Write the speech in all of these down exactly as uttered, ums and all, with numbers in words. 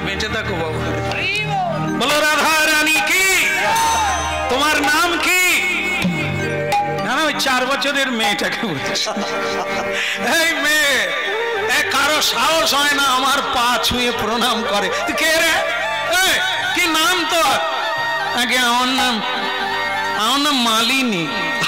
বেঁচে থাকো বাবু। বলো রাধা রানী কি? তোমার নাম কি? না না ওই চার বছরের মেয়েটাকে বলছি। এই মেয়ে, কারো সাহস হয় না আমার পা ছুঁয়ে প্রণাম করে। তুই কে রে? কি নাম তোর? আগে আমার নাম আমার নাম মালিনী।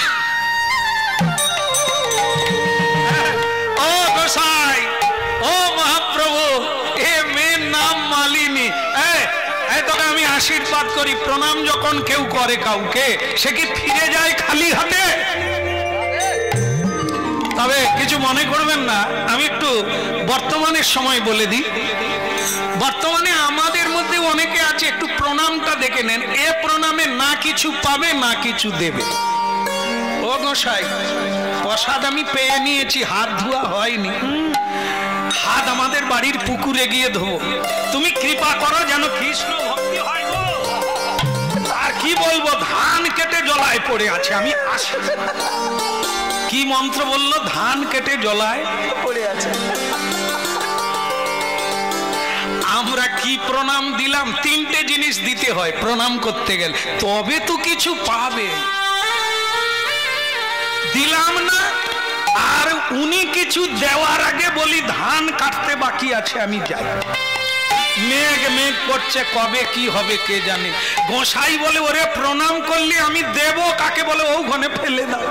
ও গোসাই, ও মহাপ্রভু, এ মেয়ের নাম মালিনী। তোকে আমি আশীর্বাদ করি, প্রণাম যখন কেউ করে কাউকে, সে কি ফিরে যায় খালি হাতে? তবে কিছু মনে করবেন না, আমি একটু বর্তমানের সময় বলে দিই। বর্তমানে আমাদের মধ্যে অনেকে আছে, একটু প্রণামটা দেখে নেন। এ প্রণামে না কিছু পাবে না কিছু দেবে। ও গোসাই, প্রসাদ আমি পেয়ে নিয়েছি, হাত ধোয়া হয়নি, হাত আমাদের বাড়ির পুকুরে গিয়ে ধোবো। তুমি কৃপা করো যেন কৃষ্ণ ভক্তি হয়। আর কি বলবো, ধান কেটে জলায় পড়ে আছে, আমি আসি। কি মন্ত্র বললো? ধান কেটে জলায় পড়ে আছে। আমরা কি প্রণাম দিলাম? তিনটে জিনিস দিতে হয় প্রণাম করতে গেলে, তবে তো কিছু পাবে। দিলাম না, আর উনি কিছু দেওয়ার আগে বলি ধান কাটতে বাকি আছে, আমি যাই। মেঘ মেঘ করছে, কবে কি হবে কে জানে। গোসাই বলে ওরে প্রণাম করলে আমি দেব কাকে? বলে ও ঘনে ফেলে দাও।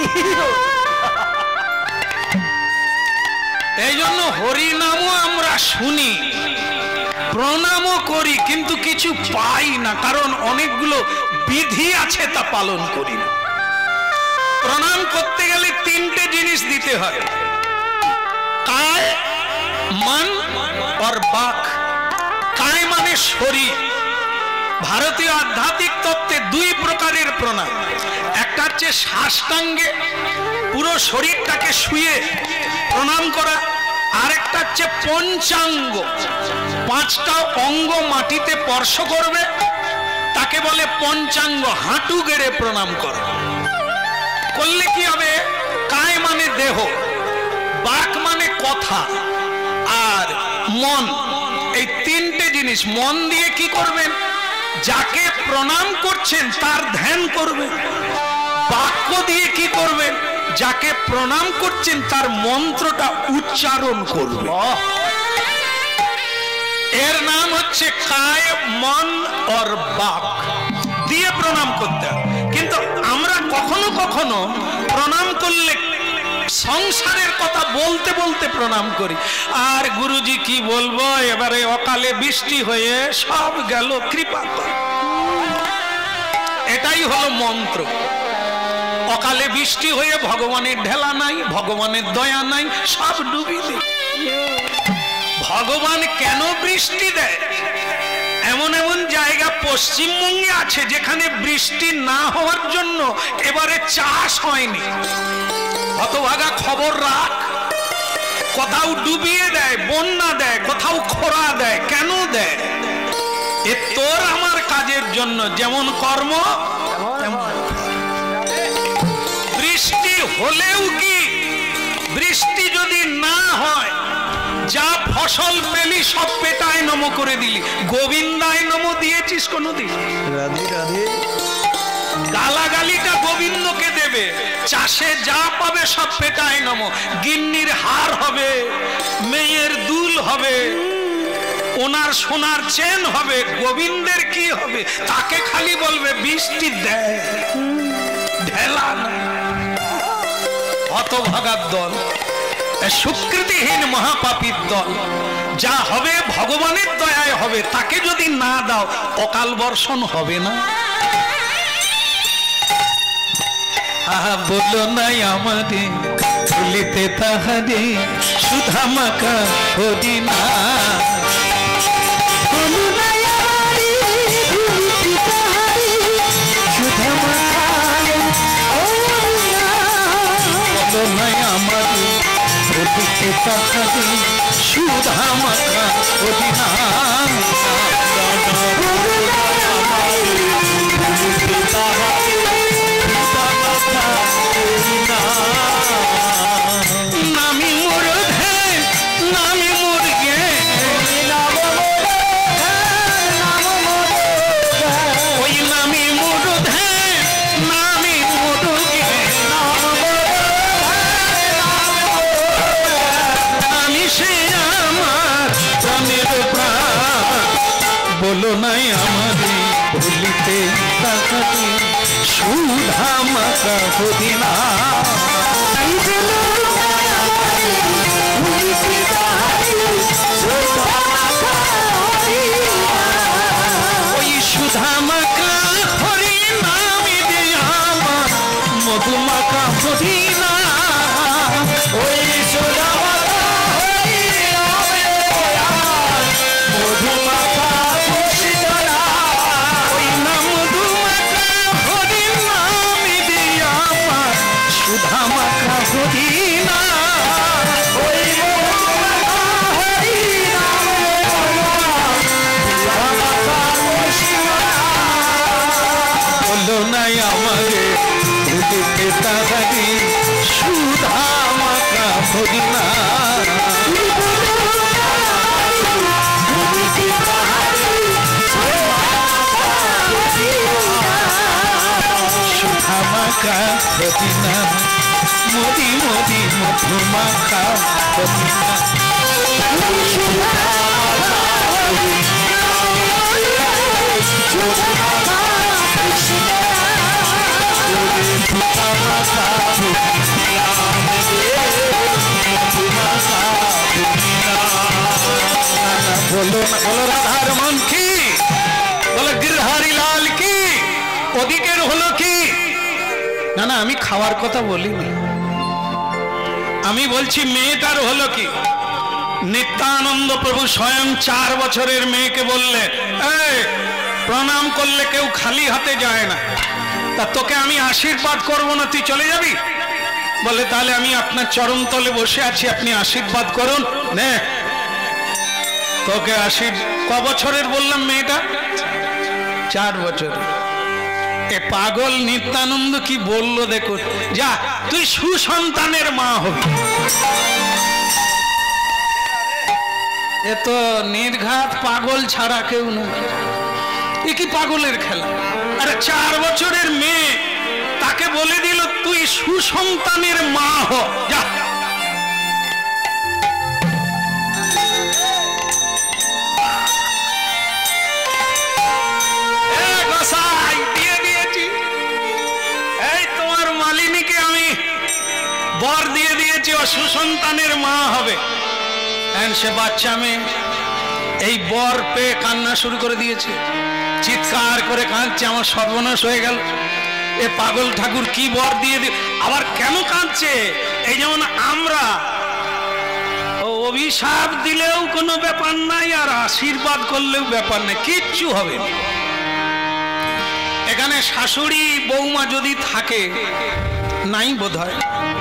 এই জন্য হরিনামও আমরা শুনি, প্রণামও করি, কিন্তু কিছু পাই না, কারণ অনেকগুলো বিধি আছে তা পালন করি না। প্রণাম করতে গেলে তিনটে জিনিস দিতে হয়, কায়, মন আর বাক। কায় মানে শরীর। ভারতীয় আধ্যাত্মিক তত্ত্বে দুই প্রকারের প্রণাম। একটা হচ্ছে সাষ্টাঙ্গে, পুরো শরীরটাকে শুয়ে প্রণাম করা। আর একটা হচ্ছে পঞ্চাঙ্গ, পাঁচটা অঙ্গ মাটিতে স্পর্শ করবে, তাকে বলে পঞ্চাঙ্গ, হাঁটু গেড়ে প্রণাম করা। করলে কি হবে? কায় মানে দেহ, বাক মানে কথা, আর মন। এই তিনটে জিনিস মন দিয়ে কি করবেন? যাকে প্রণাম করছেন তার ধ্যান করবেন। বাক্য দিয়ে কি করবেন? যাকে প্রণাম করছেন তার মন্ত্রটা উচ্চারণ করবেন। এর নাম হচ্ছে কায়, মন আর বাক দিয়ে প্রণাম করতে হবে। কিন্তু আমরা কখনো কখনো প্রণাম করলে সংসারের কথা বলতে বলতে প্রণাম করি। আর গুরুজি কি বলবো, এবারে অকালে বৃষ্টি হয়ে সব গেল, কৃপা কর। এটাই হলো মন্ত্র। অকালে বৃষ্টি হয়ে ভগবানের ঢেলা নাই, ভগবানের দয়া নাই, সব ডুবি দেয়। ভগবান কেন বৃষ্টি দেয়? এমন এমন জায়গা পশ্চিমবঙ্গে আছে যেখানে বৃষ্টি না হওয়ার জন্য এবারে চাষ হয়নি। হতভাগা খবর রাখ। কোথাও ডুবিয়ে দেয়, বন্যা দেয়, কোথাও খরা দেয়। কেন দেয়? এ তোর আমার কাজের জন্য। যেমন কর্ম তেমন। বৃষ্টি হলেও কি, বৃষ্টি যদি না হয়, যা ফসল পেলি সব পেটায় নম করে দিলি। গোবিন্দায় নম দিয়েছিস কোনদিন? রাধে রাধে। গালাগালিটা গোবিন্দকে দেবে, চাষে যা পাবে সব পেটায় নম। গিন্নির হার হবে, মেয়ের দুল হবে, ওনার সোনার চেন হবে, গোবিন্দের কি হবে? তাকে খালি বলবে বৃষ্টি দেয়, ঢেলা না। হতভাগার দল, সুকৃতিহীন মহাপাপীর দল। যা হবে ভগবানের দয়ায় হবে, তাকে যদি না দাও অকাল বর্ষণ হবে না। আহা বলো নাই আমারে ভুলিতে তাহারে, সুধা মাখা হরি না। বলো নাই আমারে ভুলিতে তাহারে, সুধা মাখা হরি না। বলো নাই আমারে ভুলিতে তাহারে, সুধা মাখা হরি না। নামি মোর ধ্যান, নামি মোর জ্ঞান, বলো নাই আমারে ভুলিতে তাহারি সুধা মাখা পুদিনা ওই সুধা মাখা হরি নামে দে আমার মধু মাখা পুদিনা ওই সুধা মাখা হরি নামে মধু মাখা পুদিনা ওই না মধু মাখা হরি নামে দে আমার সুধা মাখা পুদিনা ওই বলো নাই আমারে ভুলিতে তাহারি সুধা মাখা পুদিনা সুধা মাখা পুদিনা মোদি মোদি মধু মাখা পুদিনা বলো বলো রাধার মন কি বলো গিরহারি লাল কি ওদিকের হলো কি না না আমি খাওয়ার কথা বলিনি আমি বলছি মেয়েটার হলো কি নিত্যানন্দ প্রভু স্বয়ং চার বছরের মেয়েকে বললে এই প্রণাম করলে কেউ খালি হাতে যায় না তা তোকে আমি আশীর্বাদ করব না তুই চলে যাবি বলে তাহলে আমি আপনার চরণ তলে বসে আছি আপনি আশীর্বাদ করুন নে তোকে আশীর্বাদ ক বছরের বললাম মেয়েটা চার বছর এ পাগল নিত্যানন্দ কি বললো দেখো যা তুই সুসন্তানের মা হবি এ তো নির্ঘাত পাগল ছাড়া কেউ না এ কি পাগলের খেলা আরে চার বছরের মেয়ে তাকে বলে দিল তুই সুসন্তানের মা হ যা দিয়ে দিয়েছি এই তোমার মালিনীকে আমি বর দিয়ে দিয়েছি ও সুসন্তানের মা হবে সে বাচ্চা মেয়ে এই বর পেয়ে কান্না শুরু করে দিয়েছে চিৎকার করে কাঁদছে আমার সর্বনাশ হয়ে গেল এ পাগল ঠাকুর কি বর দিয়ে দি আবার কেন কাঁদছে এই যেমন আমরা অভিশাপ দিলেও কোনো ব্যাপার নাই আর আশীর্বাদ করলেও ব্যাপার নাই কিচ্ছু হবে না এখানে শাশুড়ি বৌমা যদি থাকে নাই বোধ হয়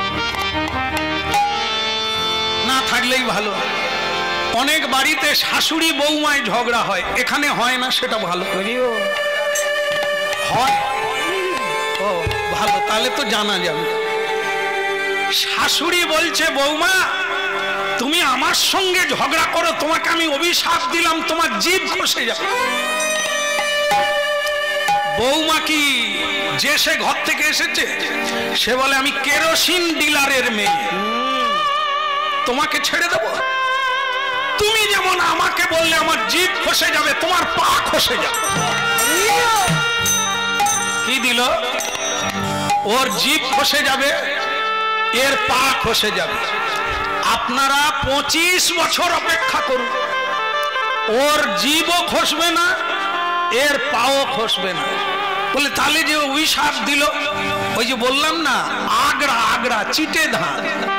না থাকলেই ভালো অনেক বাড়িতে শাশুড়ি বৌমায় ঝগড়া হয় এখানে হয় না সেটা ভালো করিও হয় ও ভালো তাহলে তো জানা যাবে শাশুড়ি বলছে বৌমা তুমি আমার সঙ্গে ঝগড়া করো তোমাকে আমি অভিশাপ দিলাম তোমার জিভ খসে যাবে বৌমা কি যে সে ঘর থেকে এসেছে সে বলে আমি কেরোসিন ডিলারের মেয়ে তোমাকে ছেড়ে দেবো তুমি যেমন আমাকে বললে আমার জিভ খসে যাবে তোমার পা খসে যাবে কি দিল ওর জিভ খসে যাবে এর পা খসে যাবে আপনারা পঁচিশ বছর অপেক্ষা করুন ওর জিভও খসবে না এর পাও খসবে না বলে তাহলে যে অভিশাপ দিল ওই যে বললাম না আগড়া আগড়া চিটে ধান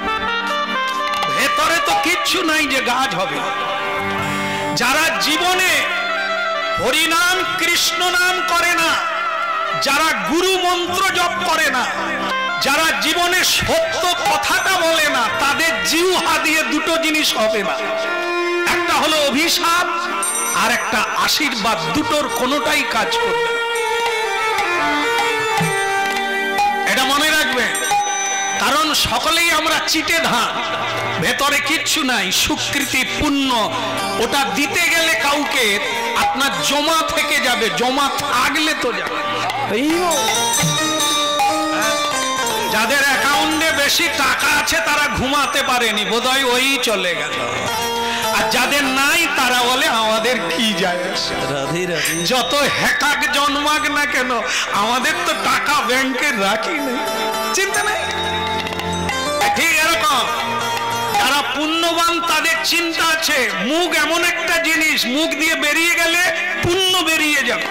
ভেতরে তো কিচ্ছু নাই যে গাছ হবে যারা জীবনে হরিনাম কৃষ্ণ নাম করে না যারা গুরু মন্ত্র জপ করে না যারা জীবনে সত্য কথাটা বলে না তাদের জিহ্বা দিয়ে দুটো জিনিস হবে না একটা হলো অভিশাপ আর একটা আশীর্বাদ দুটোর কোনোটাই কাজ করবে এটা মনে রাখবেন কারণ সকলেই আমরা চিটে ধান ভেতরে কিচ্ছু নাই সুকৃতি পুণ্য ওটা দিতে গেলে কাউকে আপনার জমা থেকে যাবে জমা থাকলে তো যাবে যাদের অ্যাকাউন্টে বেশি টাকা আছে তারা ঘুমাতে পারেনি বোধহয় ওই চলে গেল আর যাদের নাই তারা বলে আমাদের কি যায় আসে, যত হ্যাকাক জন্মাক না কেন আমাদের তো টাকা ব্যাংকে রাখি নেই, চিন্তা নেই। ঠিক এরকম যারা পুণ্যবান তাদের চিন্তা আছে, মুখ এমন একটা জিনিস, মুখ দিয়ে বেরিয়ে গেলে পুণ্য বেরিয়ে যাবে।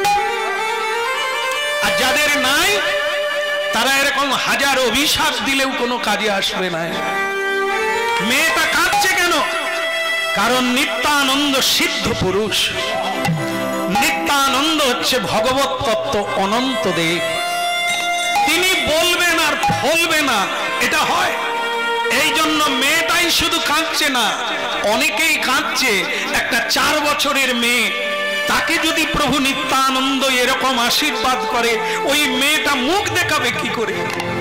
আর যাদের নাই তারা এরকম হাজার অভিশাপ দিলেও কোনো কাজে আসবে না। মেয়েটা কাঁদছে কেন? কারণ নিত্যানন্দ সিদ্ধ পুরুষ, নিত্যানন্দ হচ্ছে ভগবত তত্ত্ব অনন্ত দেব, তিনি বলবেন আর ফলবে না, এটা হয়। এই জন্য মেয়েটাই শুধু কাঁদছে না, অনেকেই কাঁদছে। একটা চার বছরের মেয়ে, তাকে যদি প্রভু নিত্যানন্দ এরকম আশীর্বাদ করে, ওই মেয়েটা মুখ দেখাবে কি করে?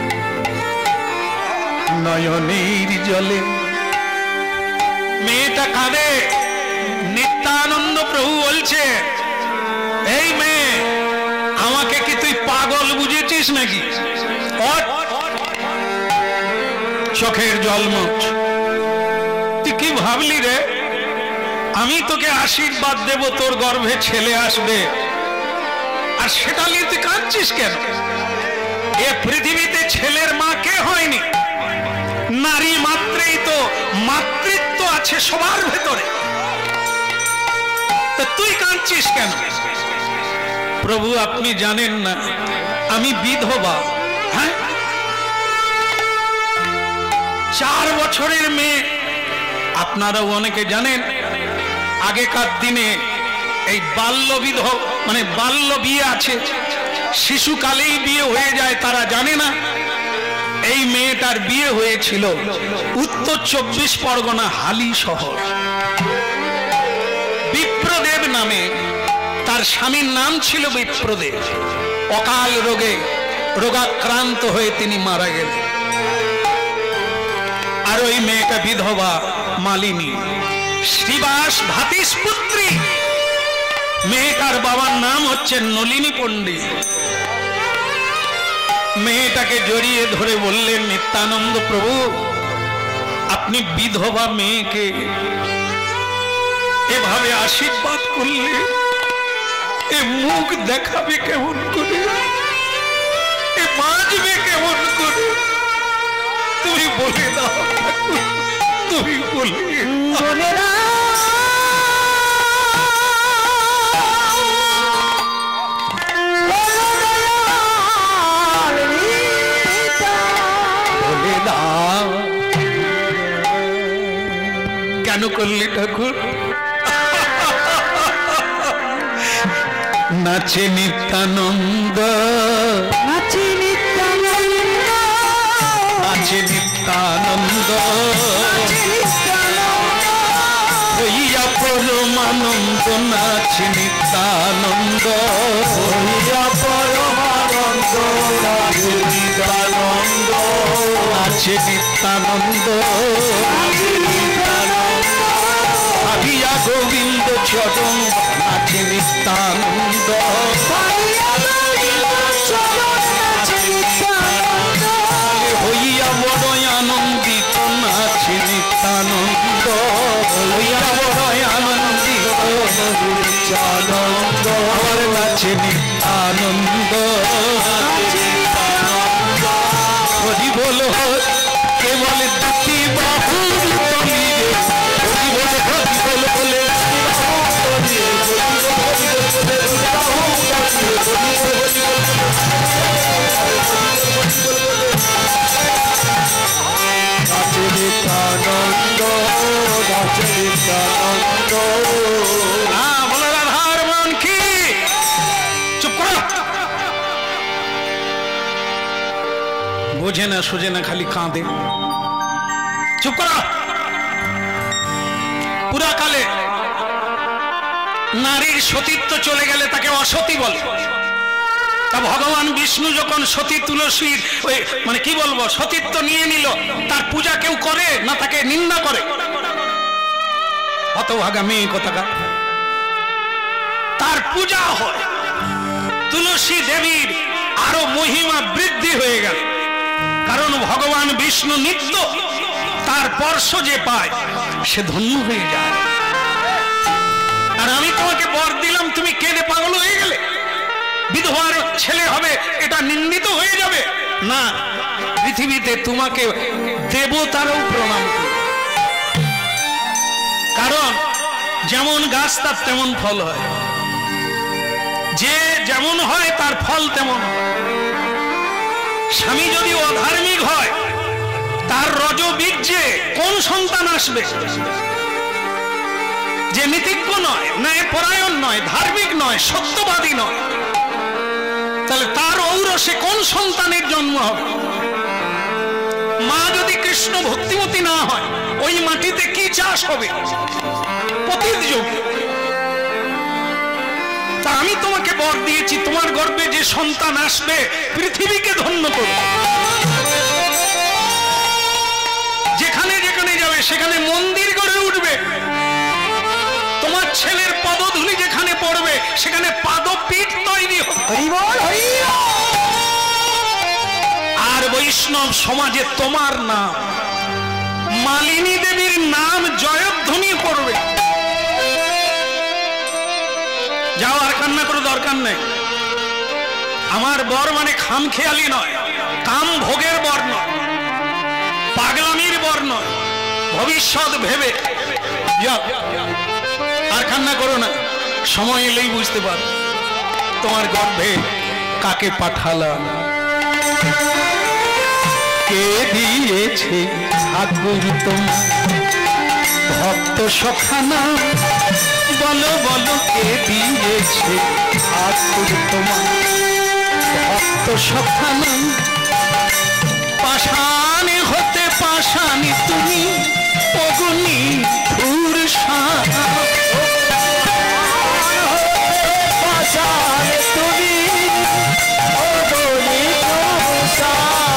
নয়নের জলে মেয়েটা কাঁদে। নিত্যানন্দ প্রভু বলছে, এই মেয়ে, আমাকে কি তুই পাগল বুঝেছিস নাকি? চোখের জল মুছ, তুই কি ভাবলি রে? আমি তোকে আশীর্বাদ দেব, তোর গর্ভে ছেলে আসবে, আর সেটা নিয়ে তুই কাঁদছিস কেন? এ পৃথিবীতে ছেলের মা কে হয়নি? নারী মাত্রেই তো মাতৃত্ব আছে সবার ভেতরে, তুই কাঁদছিস কেন? প্রভু আপনি জানেন না আমি বিধবা। হ্যাঁ, চার বছরের মেয়ে। আপনারাও অনেকে জানেন, আগেকার দিনে এই বাল্য বিধবা মানে বাল্য বিয়ে আছে, শিশুকালেই বিয়ে হয়ে যায়, তারা জানে না। এই মেয়েটার বিয়ে হয়েছিল উত্তর চব্বিশ পরগনা হালি শহর। বিপ্রদেব নামে তার স্বামীর নাম ছিল বিপ্রদেব। অকাল রোগে রোগাক্রান্ত হয়ে তিনি মারা গেলেন। আর ওই মেয়েটা বিধবা মালিনী, শ্রীবাস ভাতিস পুত্রী। মেয়েটার বাবার নাম হচ্ছে নলিনী পণ্ডিত। মেয়েটাকে জড়িয়ে ধরে বললেন, নিত্যানন্দ প্রভু, আপনি বিধবা মেয়েকে এভাবে আশীর্বাদ করলে এ মুখ দেখাবে কেমন করে, এ বাঁচবে কেমন করে? তুমি বলে দাও, তুমি বলে দাও। কেন করলি ঠাকুর? নাচে নিত্যানন্দ, নাচে নিত্যানন্দ, নাচে নিত্যানন্দ, হইয়া পরমানন্দ, নাচে নিত্যানন্দ, হইয়া পরমানন্দ, নাচে নিত্যানন্দ, নাচে নিত্যানন্দ, ভাবিয়া গোবিন্দ চরণ, নাচে নিত্যানন্দ, হইয়া বড় আনন্দিত, নাচে নিত্যানন্দ, হইয়া বড় আনন্দিত, আনন্দ আমার নাচে নিত্যানন্দ। হরি বল, কে বলে দুটি বাহুর তলি, হরি বল, হরি বল বলে নাচে নিত্যানন্দ, নাচে নিত্যানন্দ। হ্যাঁ, বলে রাধার মন কি? চুপ করো, বোঝে না সোজে না, খালি কাঁদে। চুপ করো। পুরাকালে নারীর সতীত্ব চলে গেলে তাকে অসতী বলে। তা ভগবান বিষ্ণু যখন সতী তুলসীর ওই মানে কি বলবো সতীত্ব নিয়ে নিল, তার পূজা কেউ করে না, তাকে নিন্দা করে। হতভাগা মেয়ে কোথাকার, তার পূজা হয়। তুলসী দেবীর আরো মহিমা বৃদ্ধি হয়ে গেল, কারণ ভগবান বিষ্ণু নিত্য তার স্পর্শ যে পায় সে ধন্য হয়ে যায়। আর আমি তোমাকে বর দিলাম, তুমি কেঁদে পাগল হয়ে গেলে, বিধবার ছেলে হবে এটা নিন্দিত হয়ে যাবে না। পৃথিবীতে তোমাকে দেবতারাও প্রণাম করে, কারণ যেমন গাছ তার তেমন ফল হয়, যে যেমন হয় তার ফল তেমন। স্বামী যদি অধার্মিক হয়, তার রজবীর্যে কোন সন্তান আসবে? যে নীতিজ্ঞ নয়, ন্যায় পরায়ণ নয়, ধার্মিক নয়, সত্যবাদী নয়, তাহলে তার ঔরসে কোন সন্তানের জন্ম হবে? মা যদি কৃষ্ণ ভক্তিমতী না হয়, ওই মাটিতে কি চাষ হবে? পতিত জমি। তা আমি তোমাকে বর দিয়েছি, তোমার গর্ভে যে সন্তান আসবে পৃথিবীকে ধন্য করবে। যেখানে যেখানে যাবে সেখানে মন্দির গড়ে উঠবে। তোমার ছেলের পদধূলি যেখানে পড়বে সেখানে পাদপীঠ তৈরি হবে। আর বৈষ্ণব সমাজে তোমার নাম, মালিনী দেবীর নাম জয়ধ্বনি করবে। যাও, আর কান্না করে দরকার নেই। আমার বর মানে খামখেয়ালি নয়, কাম ভোগের বর নয়, পাগলামির বর নয়, ভবিষ্যৎ ভেবে যাও। আর কান্না করো না, সময় এলেই বুঝতে পারো তোমার গর্ভে কাকে পাঠালাম। কে দিয়েছে ঠাকুর তোমার ভক্ত সখানা? বলো বলো, কে দিয়েছে ঠাকুর তোমার ভক্ত সখানা? পাষাণে হতে পাষাণী তুমি, অগ্নি ধূর্ষা। পাষাণে তুমি, অগ্নি ধূর্ষা।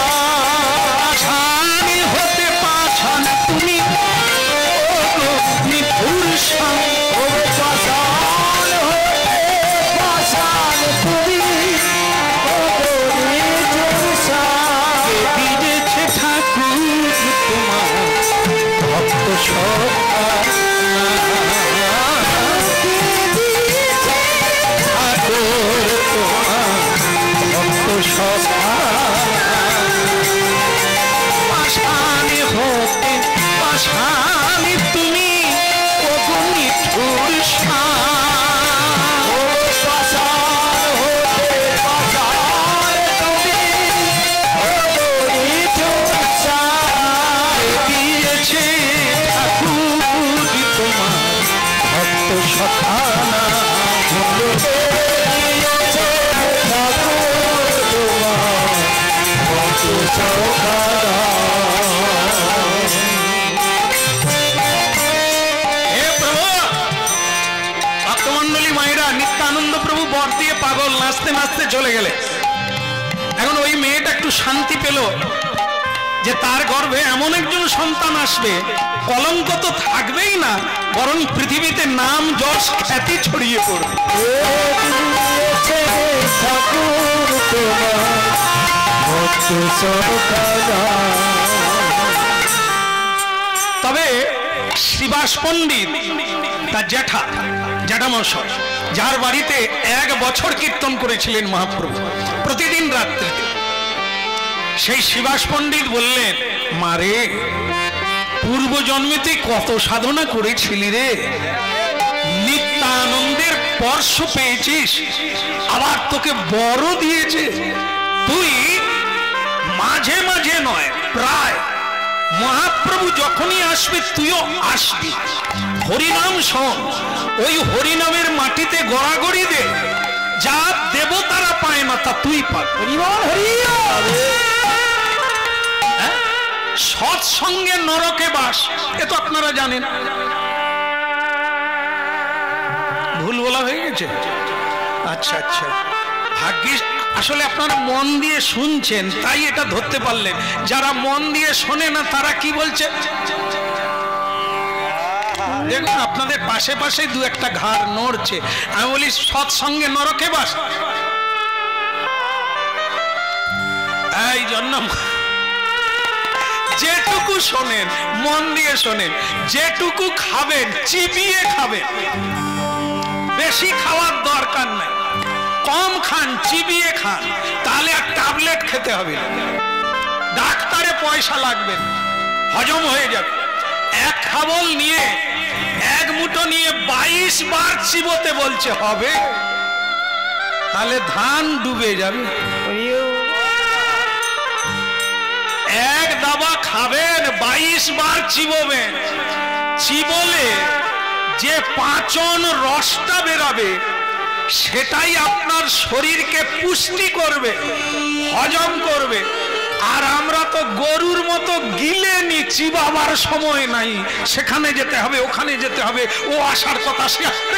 পাষাণে হতে পাষাণ তুমি, অগ্নি ধূর্ষা। পাষাণে হতে পাষাণী তুমি, অগ্নি ধূর্ষা। দিয়েছে ঠাকুর তোমার ভক্ত সখানা। ভক্তমন্ডলী মায়েরা, নিত্যানন্দ প্রভু বর দিয়ে পাগল, নাচতে নাচতে চলে গেলে। এখন ওই মেয়েটা একটু শান্তি পেল যে তার গর্ভে এমন একজন সন্তান আসবে, কলঙ্ক তো থাকবেই না, বরং পৃথিবীতে নাম যশ খ্যাতি ছড়িয়ে পড়বে। তবে শ্রীবাস পণ্ডিত তার জ্যাঠা জ্যাঠামশাই, যার বাড়িতে এক বছর কীর্তন করেছিলেন মহাপ্রভু প্রতিদিন রাত্রিতে, সেই শ্রীবাস পণ্ডিত বললেন, মারে পূর্ব জন্মে তুই কত সাধনা করেছিলি রে, নিত্যানন্দের স্পর্শ পেয়েছিস, আবার তোকে বড় দিয়েছে। তুই মাঝে মাঝে নয়, প্রায় মহাপ্রভু যখনই আসবে তুইও আসবি, হরিনাম শোন, ওই হরিনামের মাটিতে গড়াগড়ি দে, যা দেবতারা পায় না তা তুই পাবি। সৎসঙ্গে নরকে বাস, এ তো আপনারা জানেন। ভুল বলা হয়ে গেছে? আচ্ছা আচ্ছা, ভাগ্যিস আসলে আপনারা মন দিয়ে শুনছেন তাই এটা ধরতে পারলেন। যারা মন দিয়ে শোনে না তারা কি বলছে দেখুন, আপনাদের পাশে পাশে দু একটা ঘাড় নড়ছে। আমি বলি সৎসঙ্গে নরকে বাস, এই জন্য যেটুকু শোনেন মন দিয়ে শোনেন, যেটুকু খাবেন চিবিয়ে খাবেন, বেশি খাওয়ার দরকার নাই, কম খান, চিবিয়ে খান, তাহলে আর ট্যাবলেট খেতে হবে না, ডাক্তারে পয়সা লাগবে, হজম হয়ে যাবে। এক খাবল নিয়ে এক মুঠো নিয়ে বাইশ বার চিবোতে বলছে, হবে? তাহলে ধান ডুবে যাবে। এক দাবা খাবেন, বাইশ বার চিবোবেন, চিবলে যে পাচন রসটা বেরাবে সেটাই আপনার শরীরকে পুষ্টি করবে, হজম করবে। আর আমরা তো গরুর মতো গিলে নি, চিবাবার সময় নাই, সেখানে যেতে হবে, ওখানে যেতে হবে, ও আসার কথা, সে আসবে।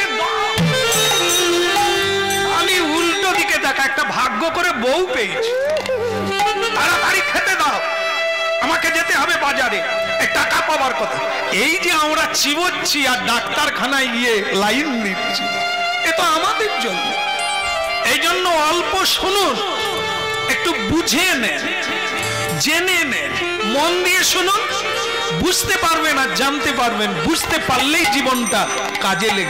আমি উল্টো দিকে দেখা, একটা ভাগ্য করে বউ পেয়েছি, তাড়াতাড়ি খেতে দাও, আমাকে যেতে হবে বাজারে, টাকা পাওয়ার কথা। এই যে আমরা চিবোচ্ছি আর ডাক্তারখানায় গিয়ে লাইন দিচ্ছি, এ তো আমাদের জন্য। এই জন্য অল্প শুনুন, একটু বুঝে নেন, জেনে নেন, মন দিয়ে শুনুন, বুঝতে পারবেন আর জানতে পারবেন, বুঝতে পারলেই জীবনটা কাজে লেগে।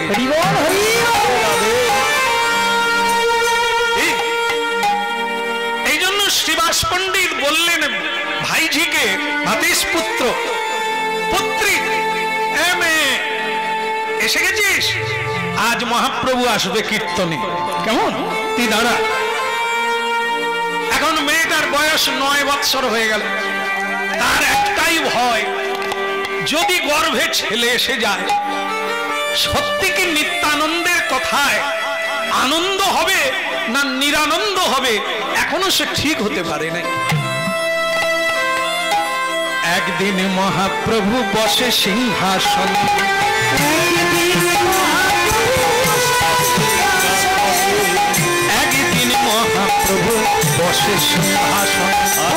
এই জন্য শ্রীবাস পণ্ডিত বললেন ভাইঝিকে, ভাতিস পুত্র, পুত্রী, এ মেয়ে এসে গেছিস, আজ মহাপ্রভু আসবে কীর্তনে, কেমন তুই দাঁড়া। এখন মেয়েটার বয়স নয় বৎসর হয়ে গেল, তার একটাই ভয়, যদি গর্ভে ছেলে এসে যায়, সত্যি কি নিত্যানন্দের কথায় আনন্দ হবে না নিরানন্দ হবে, এখনো সে ঠিক হতে পারে না। একদিন মহাপ্রভু বসে সিংহাসন, একদিন মহাপ্রভু বসে সিংহাসন,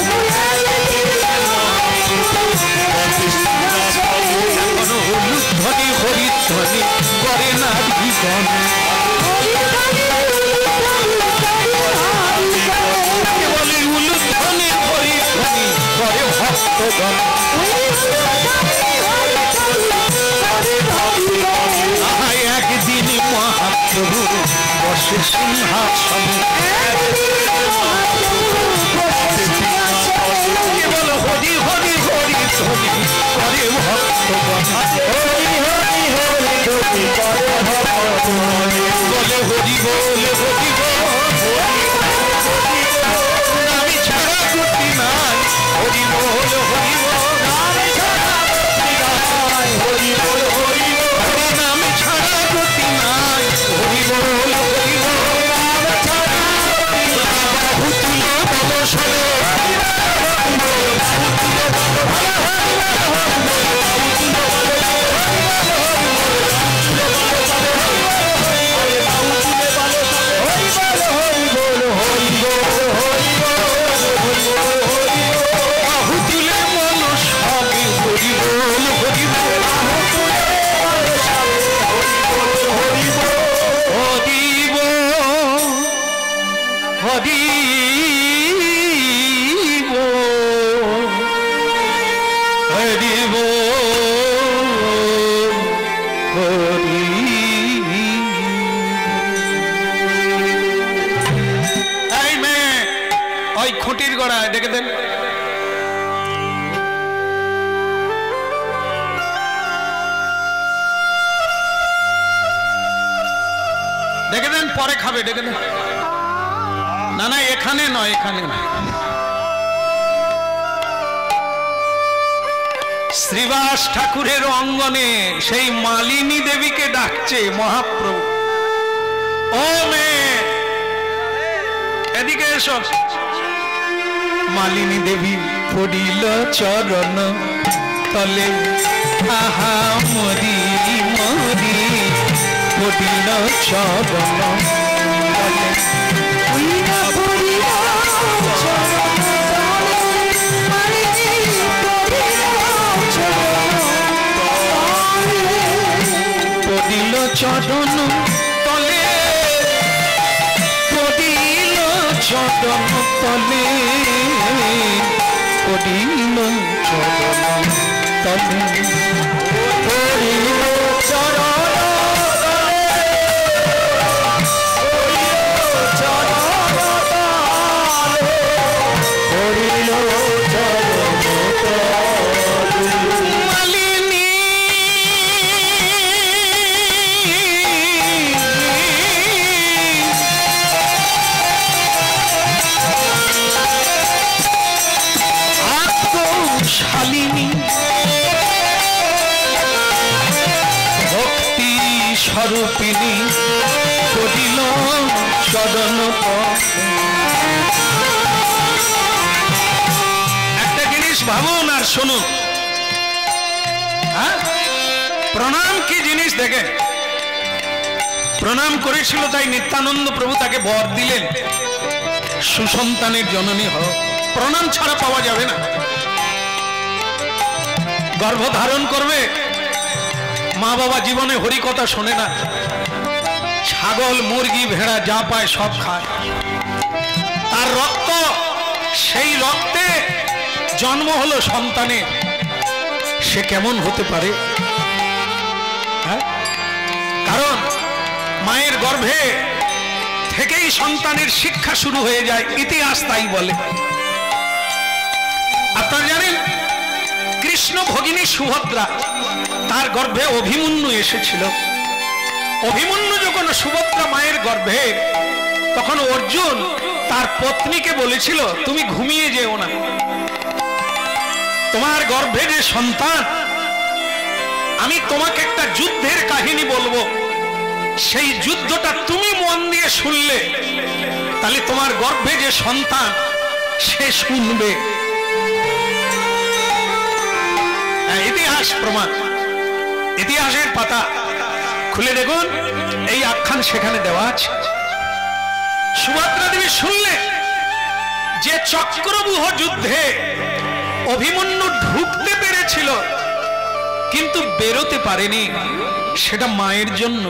এখনো হলুধ্বনি হরিধ্বনি করে না জীবন, বলে উলুধ্বনি হরিধ্বনি করে ভক্তগণ। একদিন মহাপ্রভু বসে সিংহাসন, কেবল হরি হরি হরি ধ্বনি করে ভক্তগণ, বলে হরি বল হরি বল, আমি ছাড়া গতি নাই, হরি বল হরি বল, হরি বল হরি বল, নাম ছাড়া গতি নাই, হরি বল হরি বল, ভূতুল বল শোনো, খুঁটির গড়ায় দেখে দেন, দেখে দেন, পরে খাবে, ডেকে দেন। না না এখানে নয়, এখানে নয়। শ্রীবাস ঠাকুরের অঙ্গনে সেই মালিনী দেবীকে ডাকছে মহাপ্রভু, ও মেয়ে এদিকে এসো। মালিনী দেবী পড়িল চরণ তলে, আহা মরি মরি পড়িল চরণ তলে, পড়িল চরণ তলে, পড়িল চরণ তলে, পড়িল চরণ তলে করিল চরণ স্বরূপিণী করিল চরণ। একটা জিনিস ভাবুন আর শুনুন, হ্যাঁ, প্রণাম কি জিনিস দেখে। প্রণাম করেছিল তাই নিত্যানন্দ প্রভু তাকে বর দিলেন সুসন্তানের জননী হও। প্রণাম ছাড়া পাওয়া যাবে না। গর্ভধারণ করবে, মা বাবা জীবনে হরি কথা শোনে না, ছাগল মুরগি ভেড়া যা পায় সব খায়। তার রক্ত, সেই রক্তে জন্ম হলো সন্তানের, সে কেমন হতে পারে? হ্যাঁ, কারণ মায়ের গর্ভে থেকেই সন্তানের শিক্ষা শুরু হয়ে যায়, ইতিহাস তাই বলে। আপনারা জানেন কৃষ্ণ ভগিনী সুভদ্রা, তার গর্ভে অভিমন্যু এসেছিল। অভিমন্যু যখন সুভদ্রা মায়ের গর্ভে, তখন অর্জুন তার পত্নীকে বলেছিল তুমি ঘুমিয়ে যেও না, তোমার গর্ভে যে সন্তান, আমি তোমাকে একটা যুদ্ধের কাহিনী বলবো, সেই যুদ্ধটা তুমি মন দিয়ে শুনলে তাহলে তোমার গর্ভে যে সন্তান সে শুনবে। ইতিহাস প্রমাণ, ইতিহাসের পাতা খুলে দেখুন, এই আখ্যান সেখানে দেওয়া আছে। সুভদ্রা দেবী শুনলে যে চক্রব্যূহ যুদ্ধে অভিমন্যু ঢুকতে পেরেছিল কিন্তু বেরোতে পারেনি, সেটা মায়ের জন্য।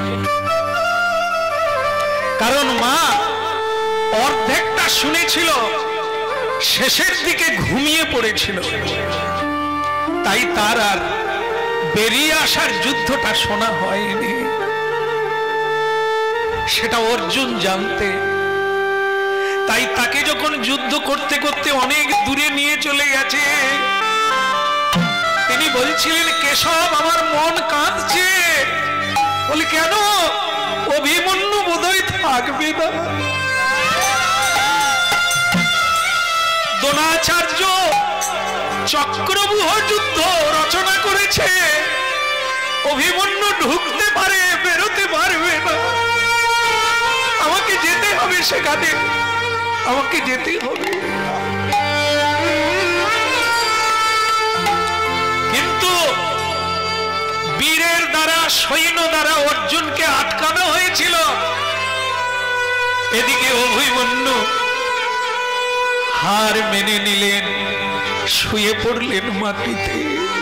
কারণ মা অর্ধেকটা শুনেছিল, শেষের দিকে ঘুমিয়ে পড়েছিল, তাই তার আর বেরিয়ে আসার যুদ্ধটা শোনা হয়নি। সেটা অর্জুন জানতে, তাই তাকে যখন যুদ্ধ করতে করতে অনেক দূরে নিয়ে চলে গেছে, তিনি বলছিলেন কেশব আমার মন কাঁদছে। বলি কেন? অভিমন্যু বোধহয় থাকবে না। দ্রোণাচার্য চক্রব্যূহ যুদ্ধ রচনা করেছে, অভিমন্যু ঢুকতে পারে বেরোতে পারবে না। আমাকে যেতে হবে সেখানে, আমাকে যেতে হবে। কিন্তু বীরের দ্বারা, সৈন্য দ্বারা অর্জুনকে আটকানো হয়েছিল। এদিকে অভিমন্যু হার মেনে নিলেন, শুয়ে পড়লেন মাটিতে।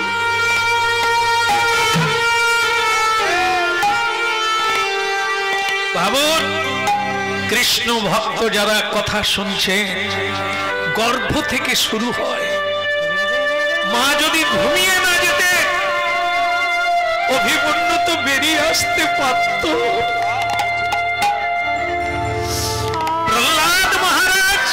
ভাবুন, কৃষ্ণ ভক্ত যারা কথা শুনছে, গর্ভ থেকে শুরু হয়। মা যদি ঘুমিয়ে না যেতে, অভিমন্যু তো বেরিয়ে আসতে পারত। প্রহ্লাদ মহারাজ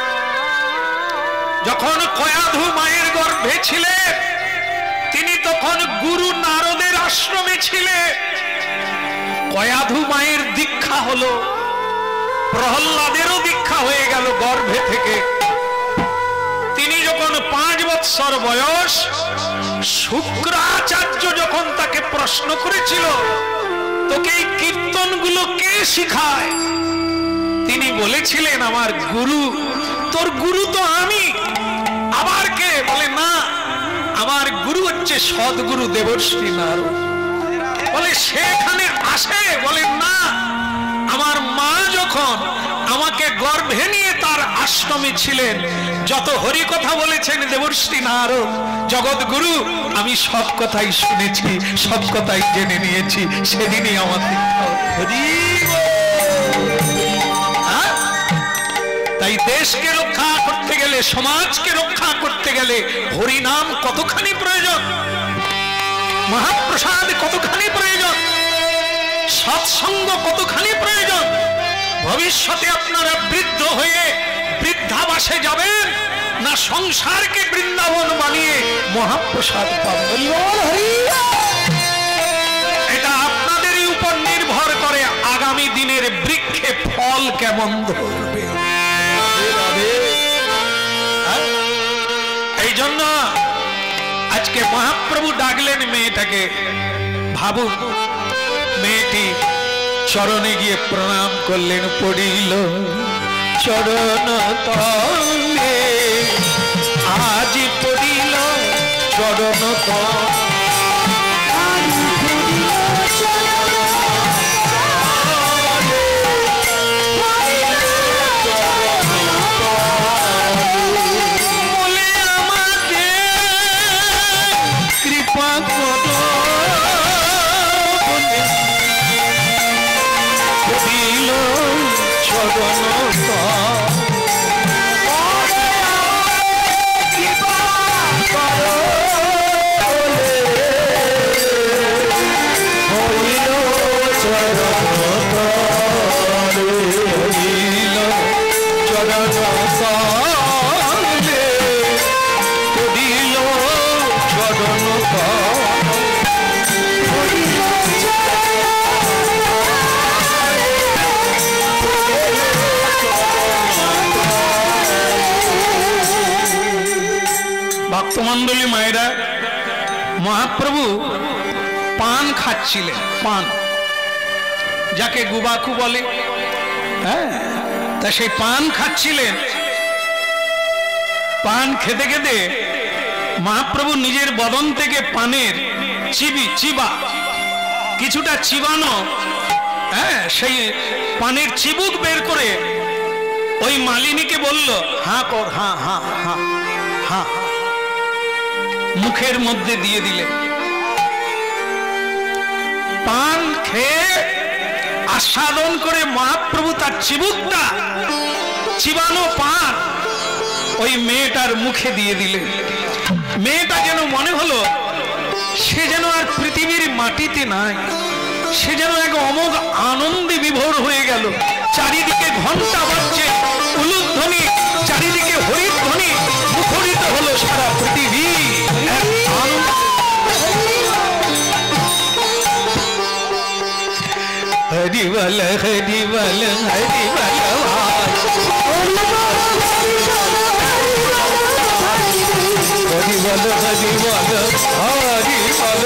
যখন কয়াধু মায়ের গর্ভে ছিলেন, তিনি তখন গুরু নারদের আশ্রমে ছিলেন। কয়াধু মায়ের দীক্ষা হলো, প্রহ্লাদেরও দীক্ষা হয়ে গেল গর্ভে থেকে। তিনি যখন পাঁচ বৎসর বয়স, শুক্রাচার্য যখন তাকে প্রশ্ন করেছিল তোকে এই কীর্তনগুলো কে শিখায়, তিনি বলেছিলেন আমার গুরু। তোর গুরু তো আমি, আবার কে? বলে না, আমার গুরু হচ্ছে সদ্গুরু দেবশ্রী নারদ। বলে সেখানে আসে? বলে না, আমার মা যখন আমাকে গর্ভে নিয়ে তার আশ্রমে ছিলেন, যত হরি কথা বলেছেন দেবশ্রী নারদ জগৎগুরু, আমি সব কথাই শুনেছি, সব কথাই জেনে নিয়েছি। সেদিনই আমার দীক্ষা। তাই দেশকে রক্ষা করতে গেলে গেলে, সমাজকে রক্ষা করতে গেলে হরিনাম কতখানি প্রয়োজন, মহাপ্রসাদ কতখানি প্রয়োজন, সৎসঙ্গ কতখানি প্রয়োজন। ভবিষ্যতে আপনারা বৃদ্ধ হয়ে বৃদ্ধাবাসে যাবেন না সংসারকে বৃন্দাবন বানিয়ে মহাপ্রসাদ পাবেন, এটা আপনাদেরই উপর নির্ভর করে আগামী দিনের বৃক্ষে ফল কেমন ধরবে। এই জন্য আজকে মহাপ্রভু ডাকলেন মেয়েটাকে। ভাবুন, মেয়েটি চরণে গিয়ে প্রণাম করলেন, পড়িল চরণ তলে, আজ পড়িল চরণ তলে, বলে আমাকে কৃপা করো, পড়িল চরণ ভক্তমন্ডলী মায়েরা, মহাপ্রভু পান খাচ্ছিলেন, পান যাকে গুবাকু বলে, হ্যাঁ, তা সেই পান খাচ্ছিলেন। পান খেতে খেতে মহাপ্রভু নিজের বদন থেকে পানের চিবি চিবা কিছুটা চিবানো, হ্যাঁ, সেই পানের চিবুক বের করে ওই মালিনীকে বলল, হাঁ কর, হাঁ হাঁ হাঁ হাঁ, মুখের মধ্যে দিয়ে দিলেন। পান খেয়ে আস্বাদন করে মহাপ্রভু তার চিবুকটা, চিবানো পান ওই মেয়েটার মুখে দিয়ে দিলেন। মেয়েটা যেন মনে হলো সে যেন আর পৃথিবীর মাটিতে নাই, সে যেন এক অমোঘ আনন্দে বিভোর হয়ে গেল। চারিদিকে ঘন্টা বাজছে, উলুধ্বনি, চারিদিকে হরিধ্বনি, মুখরিত হলো সারা পৃথিবী। হরি বল, হরি বল, হরি বল, হরি বল, হরি বল, হরি বল,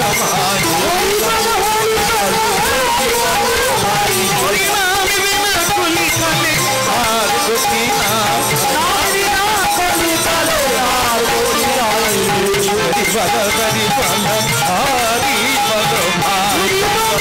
হরি নাম বিনা কুলি কালে আর গতি না, হরি নাম কুলি কালে আর গতি না, হরি বল, হরি বল, হরি বল, হরি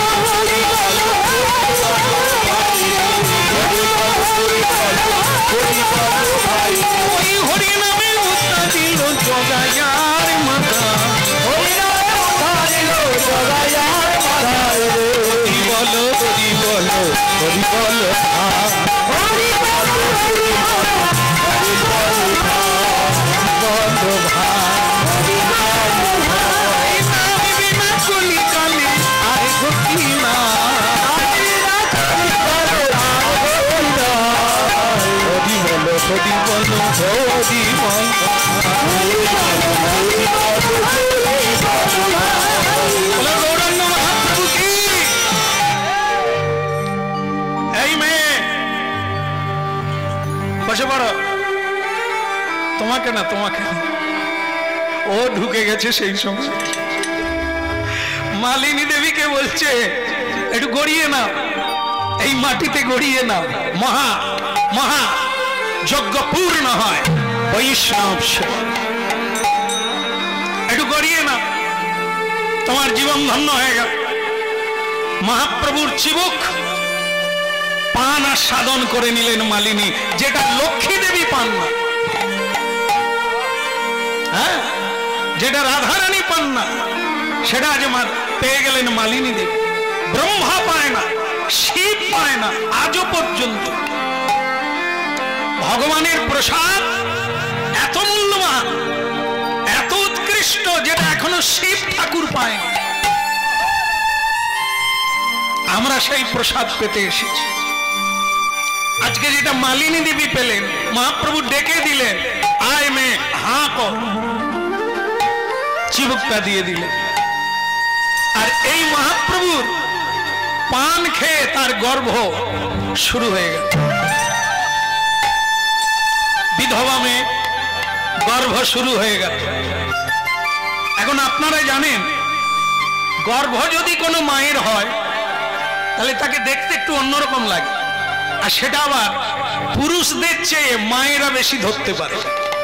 হরি নামে উত্তাদিল জগায়ার মাতা, হরি নামে উত্তাদিল জগায়ার মাতা, হরি বল, হরি বল, হরি বল, হরি বল, হরি বল, হরি বল, বল ভাই, ভাই নাম বিনা কুলি কালে আর গতি না, হরি বল, হরি বল, হরি বল, গৌরাঙ্গ মহাপ্রভু কি। এই মেয়ে বসে পড়ো, তোমাকে না, তোমাকে না। ও ঢুকে গেছে সেই সময়। মালিনী দেবীকে বলছে, একটু গড়িয়ে নাও, এই মাটিতে গড়িয়ে নাও, মহা মহা যজ্ঞ পূর্ণ হয় বৈষ্ণব সেবা, একটু গড়িয়ে না, তোমার জীবন ধন্য হয়ে গেল। মহাপ্রভুর চিবুক পান আস্বাদন করে নিলেন মালিনী, যেটা লক্ষ্মী দেবী পান না, হ্যাঁ, যেটা রাধারানী পান না, সেটা আজ পেয়ে গেলেন মালিনী দেবী। ব্রহ্মা পায় না, শিব পায় না, আজও পর্যন্ত। ভগবানের প্রসাদ এত মূল্যবান, এত উৎকৃষ্ট, যেটা এখনো শিব ঠাকুর পায়। আমরা সেই প্রসাদ পেতে এসেছি। আজকে যেটা মালিনী দেবী পেলেন, মহাপ্রভু ডেকে দিলেন, আয় মে হাঁ কর, চিবুকটা দিয়ে দিলেন। আর এই মহাপ্রভুর পান খেয়ে তার গর্ভ শুরু হয়ে গেল। বিধবা মেয়ে, গর্ভ শুরু হয়ে গেল। এখন আপনারা জানেন, গর্ভ যদি কোনো মায়ের হয় তাহলে তাকে দেখতে একটু অন্যরকম লাগে, আর সেটা আবার পুরুষদের চেয়ে মায়েরা বেশি ধরতে পারে।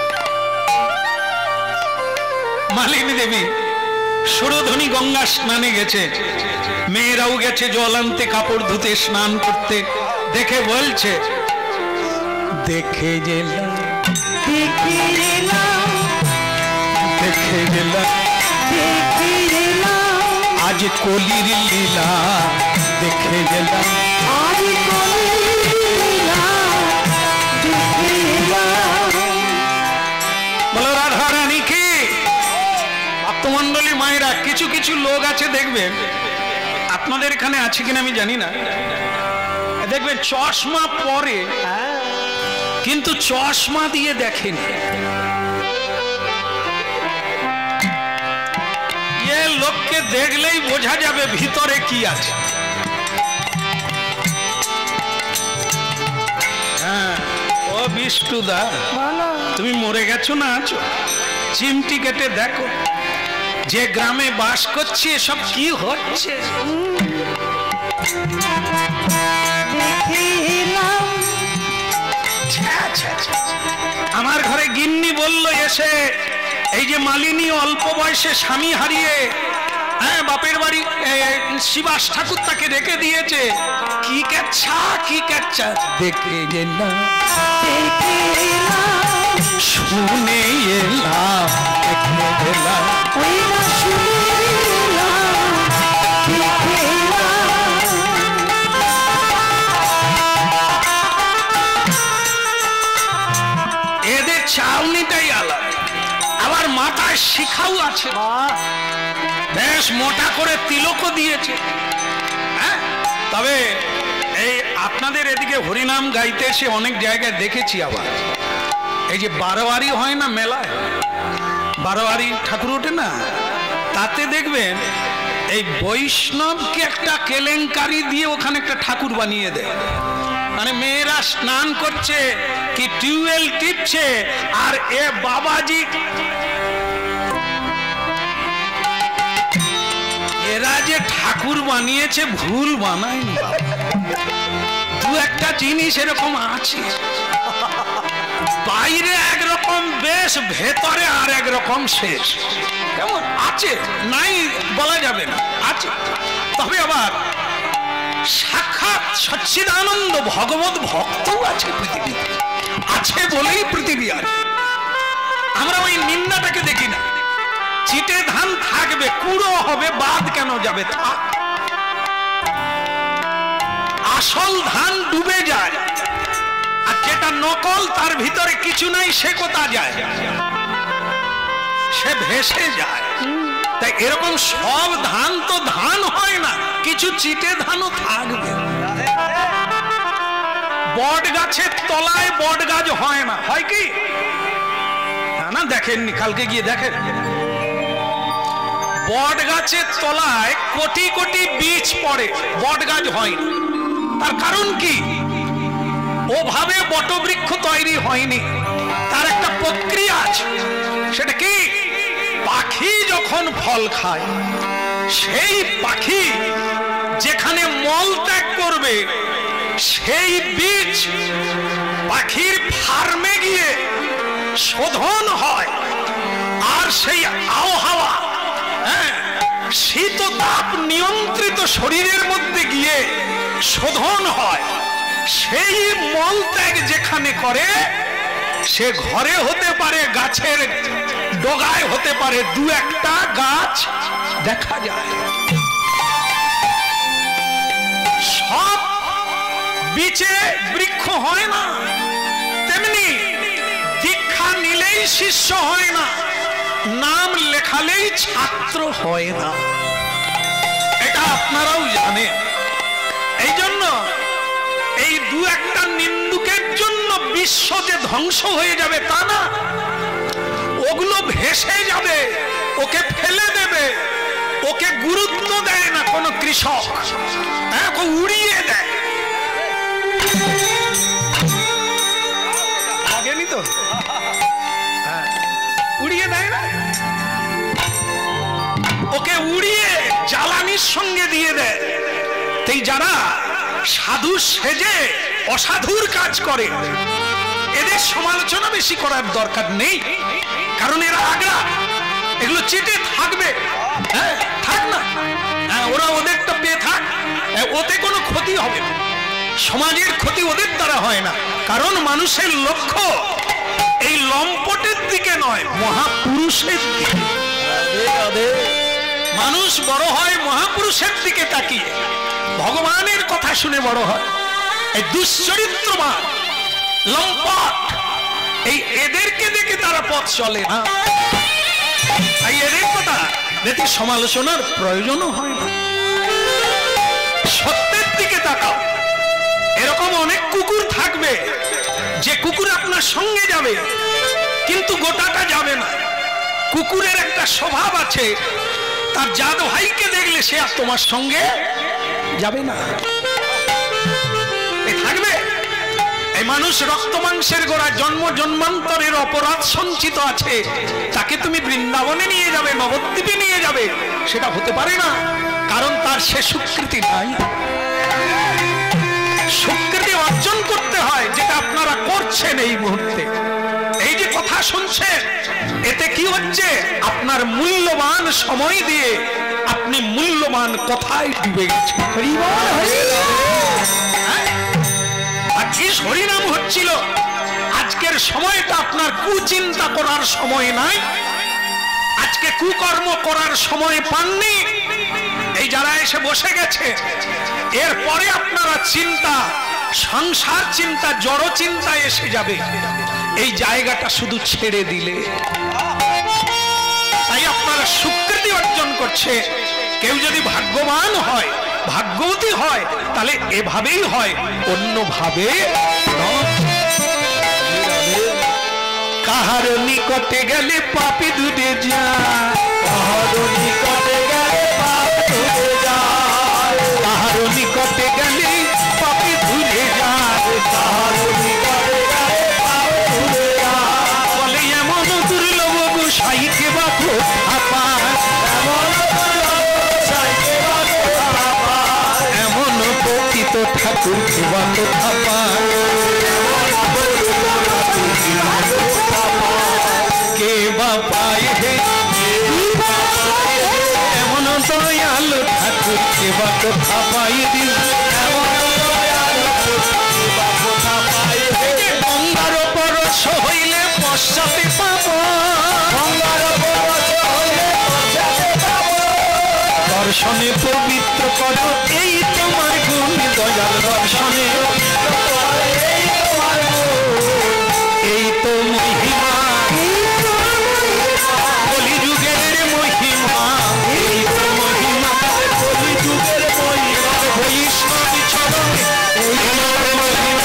মালিনী দেবী সুরধনী গঙ্গা স্নানে গেছে, মেয়েরাও গেছে জল আনতে, কাপড় ধুতে, স্নান করতে। দেখে বলছে, দেখে গেলাম দেখে গেলাম দেখে গেলাম দেখে গেলাম আজ কলির লীলা, দেখে গেলাম আজ কলির লীলা, দেখে গেলাম। বলো রাধা রানী কি? ভক্তমন্ডলী মায়েরা, কিছু কিছু লোক আছে দেখবেন, আপনাদের এখানে আছে কিনা আমি জানি না, দেখবেন চশমা পরে কিন্তু চশমা দিয়ে দেখেন। এ লোককে দেখলেই বোঝা যাবে ভিতরে কি আছে। হ্যাঁ, ও বিষ্টুদা, তুমি মরে গেছো না আছো? চিমটি কেটে দেখো, যে গ্রামে বাস করছি এসব কি হচ্ছে। আমার ঘরে গিন্নি বলল এসে, এই যে মালিনী অল্প বয়সে স্বামী হারিয়ে, হ্যাঁ, বাপের বাড়ি শিবাস ঠাকুর তাকে রেখে দিয়েছে। কি কেচ্ছা কি কেচ্ছা, দেখে গেলাম দেখে এলাম শুনে এলাম, দেখে গেলাম ওই না শুনে এলাম, দেখে এলাম। এদের চাউনিটাই আলাদা, আবার মাথায় শিখাও আছে, বেশ মোটা করে তিলকও দিয়েছে। হ্যাঁ, তবে এই আপনাদের এদিকে হরিনাম গাইতে এসে অনেক জায়গায় দেখেছি, আবার এই যে বারোয়ারি হয় না মেলায়, বারোয়ারি ঠাকুর ওঠে না, তাতে দেখবেন এই বৈষ্ণবকে একটা কেলেঙ্কারি দিয়ে ওখানে একটা ঠাকুর বানিয়ে দেয়। মানে মেয়েরা স্নান করছে কি টিউবওয়েল টিপছে, আর এ বাবাজি, এরা যে ঠাকুর বানিয়েছে ভুল বানায়নি। দু একটা জিনিস এরকম আছে, বাইরে একরকম বেশ, ভেতরে আর একরকম শেষ। কেমন আছে নাই বলা যাবে না, আছে। তবে আবার সাক্ষাৎ সচ্চিদানন্দ ভগবত ভক্তও আছে পৃথিবীতে, আছে বলেই পৃথিবী আছে। আমরা ওই নিন্দাটাকে দেখি না। চিটে ধান থাকবে, কুড়ো হবে, বাদ কেন যাবে, থাক। আসল ধান ডুবে যায়, আর যেটা নকল তার ভিতরে কিছু নাই, সে কোথা যায়, সে ভেসে যায়। তাই এরকম সব ধান তো ধান হয় না, কিছু চিটে ধানও থাকবে। বট গাছের তলায় বট গাছ হয় না, হয় কি না? না, দেখেননি, কালকে গিয়ে দেখেন, বট গাছের তলায় কোটি কোটি বীজ পড়ে, বট গাছ হয় না। তার কারণ কি? ওভাবে বটবৃক্ষ তৈরি হয়নি, তার একটা প্রক্রিয়া আছে। সেটা কি? পাখি যখন ফল খায়, সেই পাখি যেখানে মল ত্যাগ করবে, সেই বীজ পাখির ফার্মে গিয়ে শোধন হয়, আর সেই আবহাওয়া, হ্যাঁ, শীত তাপ নিয়ন্ত্রিত শরীরের মধ্যে গিয়ে শোধন হয়। সেই মল ত্যাগ যেখানে করে, সে ঘরে হতে পারে, গাছের ডগায় হতে পারে, দু একটা গাছ দেখা যায়। সব বীজে বৃক্ষ হয় না। তেমনি দীক্ষা নিলে লেখালেই শিষ্য হয় না, নাম লেখালেই ছাত্র হয় না, এটা আপনারাও জানেন। এই জন্য এই দু একটা নিন্দুকের জন্য বিশ্ব যে ধ্বংস হয়ে যাবে তা না, ওগুলো ভেসে যাবে, ওকে ফেলে দেবে, ওকে গুরুত্ব দেয় না কোনো কৃষক, হ্যাঁ, ওকে উড়িয়ে দেয়। লাগেনি তো? হ্যাঁ, উড়িয়ে দেয় না, ওকে উড়িয়ে জ্বালানির সঙ্গে দিয়ে দেয়। তাই যারা সাধু সেজে অসাধুর কাজ করে এদের সমালোচনা বেশি করার দরকার নেই, কারণ এরা আগরা, এগুলো চেটে থাকবে, হ্যাঁ থাক না, হ্যাঁ ওরা ওদেরটা পেয়ে থাক, ওতে কোনো ক্ষতি হবে না, সমাজের ক্ষতি ওদের দ্বারা হয় না। কারণ মানুষের লক্ষ্য এই লম্পটের দিকে নয়, মহাপুরুষের দিকে। মানুষ বড় হয় মহাপুরুষের দিকে তাকিয়ে, ভগবানের কথা শুনে বড় হয়। এই দুশ্চরিত্রবান লম্পট এই এদেরকে দেখে তারা পথ চলে না, তাই এদের কথা দেখে সমালোচনার প্রয়োজনও হয় না। সত্যের দিকে তাকাও। এরকম অনেক কুকুর থাকবে যে কুকুর আপনার সঙ্গে যাবে কিন্তু গোটাটা যাবে না। কুকুরের একটা স্বভাব আছে, তার জাত ভাইকে দেখলে সে আর তোমার সঙ্গে যাবে না, থাকবে। এই মানুষ রক্ত মাংসের গোড়া, জন্ম জন্মান্তরের অপরাধ সঞ্চিত আছে, তাকে তুমি বৃন্দাবনে নিয়ে যাবে, নবদ্বীপে নিয়ে যাবে, সেটা হতে পারে না, কারণ তার সে স্বীকৃতি নাই। স্বীকৃতি অর্জন করতে হয়, যেটা আপনারা করছেন এই মুহূর্তে। এই যে কথা শুনছেন, এতে কি হচ্ছে? আপনার মূল্যবান সময় দিয়ে আপনি মূল্যবান কথায় ডুবে গেছেন। হরিনাম হচ্ছিল, আজকের সময়টা আপনার কুচিন্তা করার সময় নাই, আজকে কুকর্ম করার সময় পাননি। এই যারা এসে বসে গেছে, এরপরে আপনারা চিন্তা, সংসার চিন্তা, জড় চিন্তা এসে যাবে, এই জায়গাটা শুধু ছেড়ে দিলে। তাই আপনারা স্বীকৃতি অর্জন করছে। কেউ যদি ভাগ্যবান হয়, ভাগ্যবতী হয়, তাহলে এভাবেই হয়, অন্যভাবে কাহার নিকটে গেলে পাপি দূরে যায়, কাহার নিকটে গেলে পাপি দূরে যায়, কাহার নিকটে গেলে পাপি দূরে যায়, কাহার নিকটে গেলে পাপি দূরে যায়। বলে এমন দুর্লভ গোসাইকে বা কোথা পায়, এমন এমন প্রকৃত ঠাকুরকে বা কোথা পায়, কে বা পায় হে এমন দয়ালু ঠাকুর, কে বা কোথা পায় দিন, গঙ্গার পরশ হইলে পশ্চাতে পাব, গঙ্গার পরশ হইলে পশ্চাতে পাব, দর্শনে পবিত্র কর এই তোমার গুণ, দয়াল দর্শনে এই তোমার গুণ, এই তো মহিমা, কলিযুগের মহিমা, এই তো মহিমা, কলিযুগের মহিমা, বৈষ্ণব চরণে এই তো মহিমা,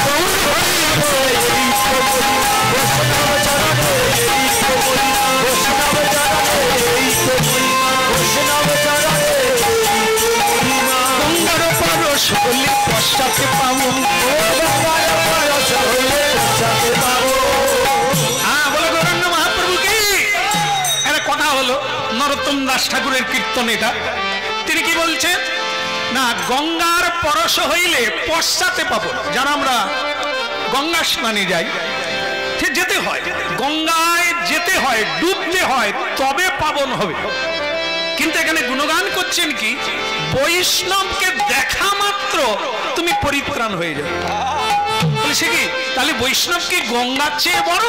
বৈষ্ণব চরণে এই তো মহিমা, বৈষ্ণব চরণে এই তো মহিমা, বৈষ্ণব চরণে এই তো মহিমা। গঙ্গার পরশ হলে পশ্চাতে পাবো, গঙ্গার পরশ হলে পশ্চাতে পাবো। হ্যাঁ বলে গৌরাঙ্গ মহাপ্রভু কি একটা কথা হলো, নরোত্তম দাস ঠাকুরের কীর্তন এটা। তিনি কি বলছেন না, গঙ্গার পরশ হইলে পশ্চাতে পাবো। যারা আমরা গঙ্গা স্নানে যাই, ঠিক যেতে হয়, গঙ্গায় যেতে হয়, ডুবতে হয়, তবে পাবন হবে। কিন্তু এখানে গুণগান করছেন কি, বৈষ্ণবকে দেখা মাত্র তুমি পরিত্রাণ হয়ে যাবে। বলছে কি, তাহলে বৈষ্ণব কি গঙ্গার চেয়ে বড়?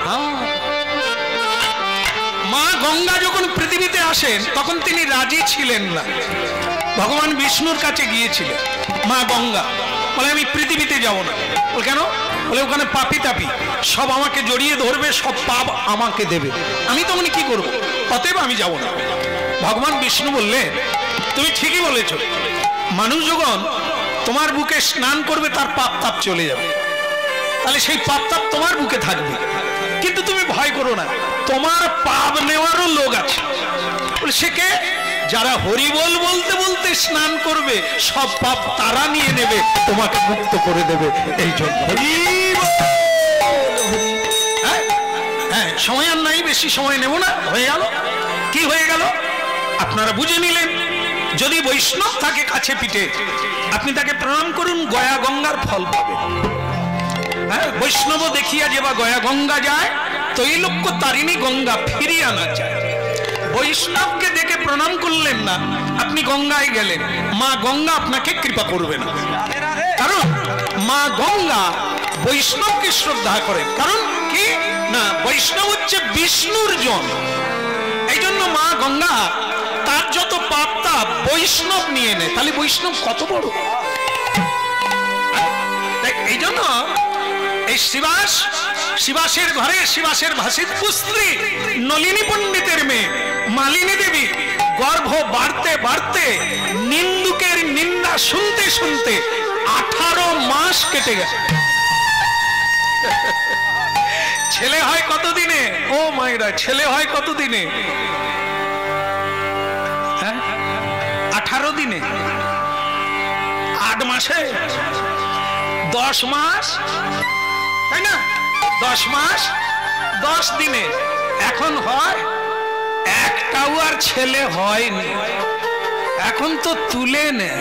মা গঙ্গা যখন পৃথিবীতে আসেন তখন তিনি রাজি ছিলেন না, ভগবান বিষ্ণুর কাছে গিয়েছিলেন। মা গঙ্গা বলে আমি পৃথিবীতে যাব না। বল কেন? বলে ওখানে পাপি তাপি সব আমাকে জড়িয়ে ধরবে, সব পাপ আমাকে দেবে, আমি তখন কি করবো? অতএব আমি যাব না। ভগবান বিষ্ণু বললে তুমি ঠিকই বলেছ, মানুষ যখন তোমার বুকে স্নান করবে তার পাপ তাপ চলে যাবে, তাহলে সেই পাপ তাপ তোমার বুকে থাকবে, কিন্তু তুমি ভয় করো না, তোমার পাপ নেওয়ারও লোক আছে। সে কে? যারা হরিবল বলতে বলতে স্নান করবে সব পাপ তারা নিয়ে নেবে, তোমাকে মুক্ত করে দেবে। এই জন্য হ্যাঁ হ্যাঁ সময় আর নাই, বেশি সময় নেব না। হয়ে গেল কি হয়ে গেল আপনারা বুঝে নিলেন। যদি বৈষ্ণব থাকে কাছে পিঠে আপনি তাকে প্রণাম করুন, গয়া গঙ্গার ফল পাবেন। হ্যাঁ বৈষ্ণব দেখিয়া যে বা গয়া গঙ্গা যায়, তৈলক্য তারিণী গঙ্গা ফিরিয়া না যায়। বৈষ্ণবকে দেখে প্রণাম করলেন না, আপনি গঙ্গায় গেলেন, মা গঙ্গা আপনাকে কৃপা করবে না। কারণ মা গঙ্গা বৈষ্ণবকে শ্রদ্ধা করেন। কারণ কি না, বৈষ্ণব হচ্ছে বিষ্ণুর জন। এই জন্য মা গঙ্গা তার যত পাপ তাপ বৈষ্ণব নিয়ে নেয়। তাহলে বৈষ্ণব কত বড়! এই জন্য এই শিবাস, শিবাসের ঘরে শিবাসের ভাসিত পুত্রী নলিনী পণ্ডিতের মেয়ে মালিনী দেবী গর্ভ বাড়তে বাড়তে নিন্দুকের নিন্দা শুনতে শুনতে আঠারো মাস কেটে গেছে। ছেলে হয় কতদিনে? ও মায়েরা, ছেলে হয় কতদিনে? হ্যাঁ আঠারো দিনে। আট মাসে দশ মাস, তাই না? দশ মাস দশ দিনে। এখন হয় একটাও আর ছেলে হয়নি, এখন তো তুলে নেয়।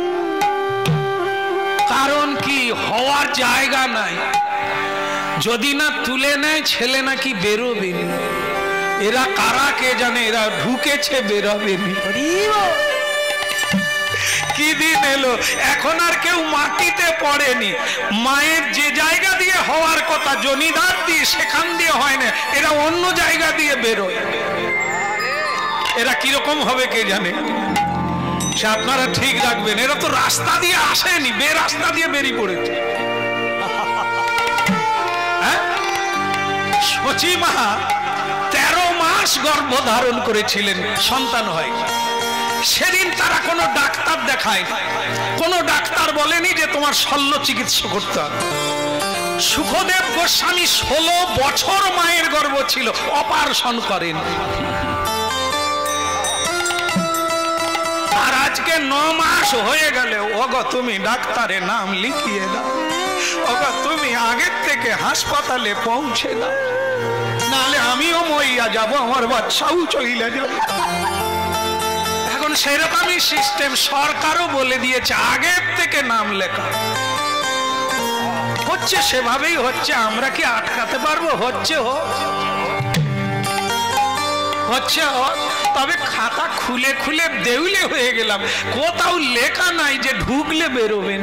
কারণ কি? হওয়ার জায়গা নাই। যদি না তুলে নেয় ছেলে নাকি বেরোবে না। এরা কারা কে জানে, এরা ঢুকেছে বেরোবে না। কি দিন এলো, এখন আর কেউ মাটিতে পড়েনি। মায়ের যে জায়গা দিয়ে হওয়ার কথা জনিদার দিয়ে, সেখান দিয়ে হয় না, এরা অন্য জায়গা দিয়ে বেরোয়। এরা কিরকম হবে কে জানে, সে আপনারা ঠিক রাখবেন। এরা তো রাস্তা দিয়ে আসেনি, বে রাস্তা দিয়ে বেরিয়ে পড়েছে। হ্যাঁ সচি মা তেরো মাস গর্ভ ধারণ করেছিলেন, সন্তান হয়। সেদিন তারা কোনো ডাক্তার দেখায়, কোনো ডাক্তার বলেনি যে তোমার শল্য চিকিৎসা করতে হবে। সুখদেব গোস্বামী ষোলো বছর মায়ের গর্ভ ছিল, অপারেশন করেন। আর আজকে ন মাস হয়ে গেলে ওগো তুমি ডাক্তারের নাম লিখিয়ে দাও, ওগো তুমি আগের থেকে হাসপাতালে পৌঁছে দাও, নাহলে আমিও মরিয়া যাব, আমার বাচ্চাও চলে যাবে। এখন সেরকমই সিস্টেম, সরকারও বলে দিয়েছে আগের থেকে নাম লেখা। হচ্ছে সেভাবেই হচ্ছে, আমরা কি আটকাতে পারবো? হচ্ছে হোক, হচ্ছে হোক। তবে খাতা খুলে খুলে দেউলে হয়ে গেলাম, কোথাও লেখা নাই যে ঢুকলে বেরোবেন।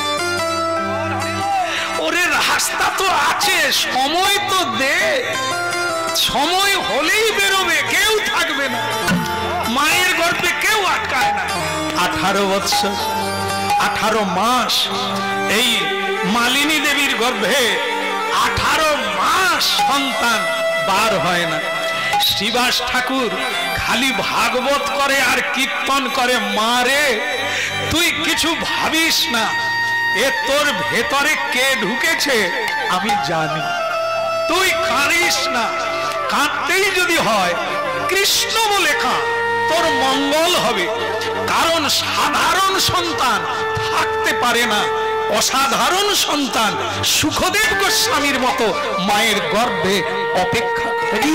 ওরে রাস্তা তো আছে, সময় তো দে, সময় হলেই বেরোবে, কেউ থাকবে না। মায়ের গর্ভে কেউ আটকায় না। আঠারো বৎসর আঠারো মাস এই মালিনী দেবীর গর্ভে আঠারো মাস সন্তান বার হয় না। শ্রীবাস ঠাকুর খালি ভাগবত করে আর কীর্তন করে, মারে তুই কিছু ভাবিস না, এ তোর ভেতরে কে ঢুকেছে আমি জানি, তুই কাঁদিস না। কাঁদতেই যদি হয় কৃষ্ণ বলে কাঁদ, তোর মঙ্গল হবে। কারণ সাধারণ সন্তান থাকতে পারে না, অসাধারণ সন্তান সুখদেব গোস্বামীর মতো মায়ের গর্ভে অপেক্ষা করে।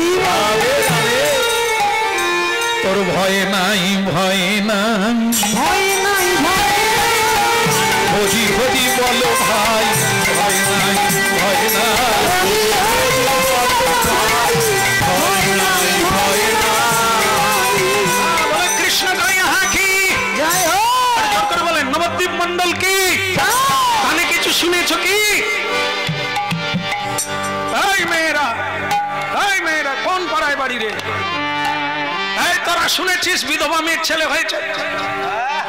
তোর ভয় নাই, ভয় নাই, ভয় নাই, হরি হরি বলো ভাই, ভয় নাই, ভয় নাই, কৃষ্ণ হাকি বলেন, নবদ্বীপ মন্ডল কি কানে কিছু শুনেছ কি? এই মেয়েরা, এই মেয়েরা কোন পাড়ায় বাড়ি রে? এই তোরা শুনেছিস বিধবা মেয়ের ছেলে হয়েছে?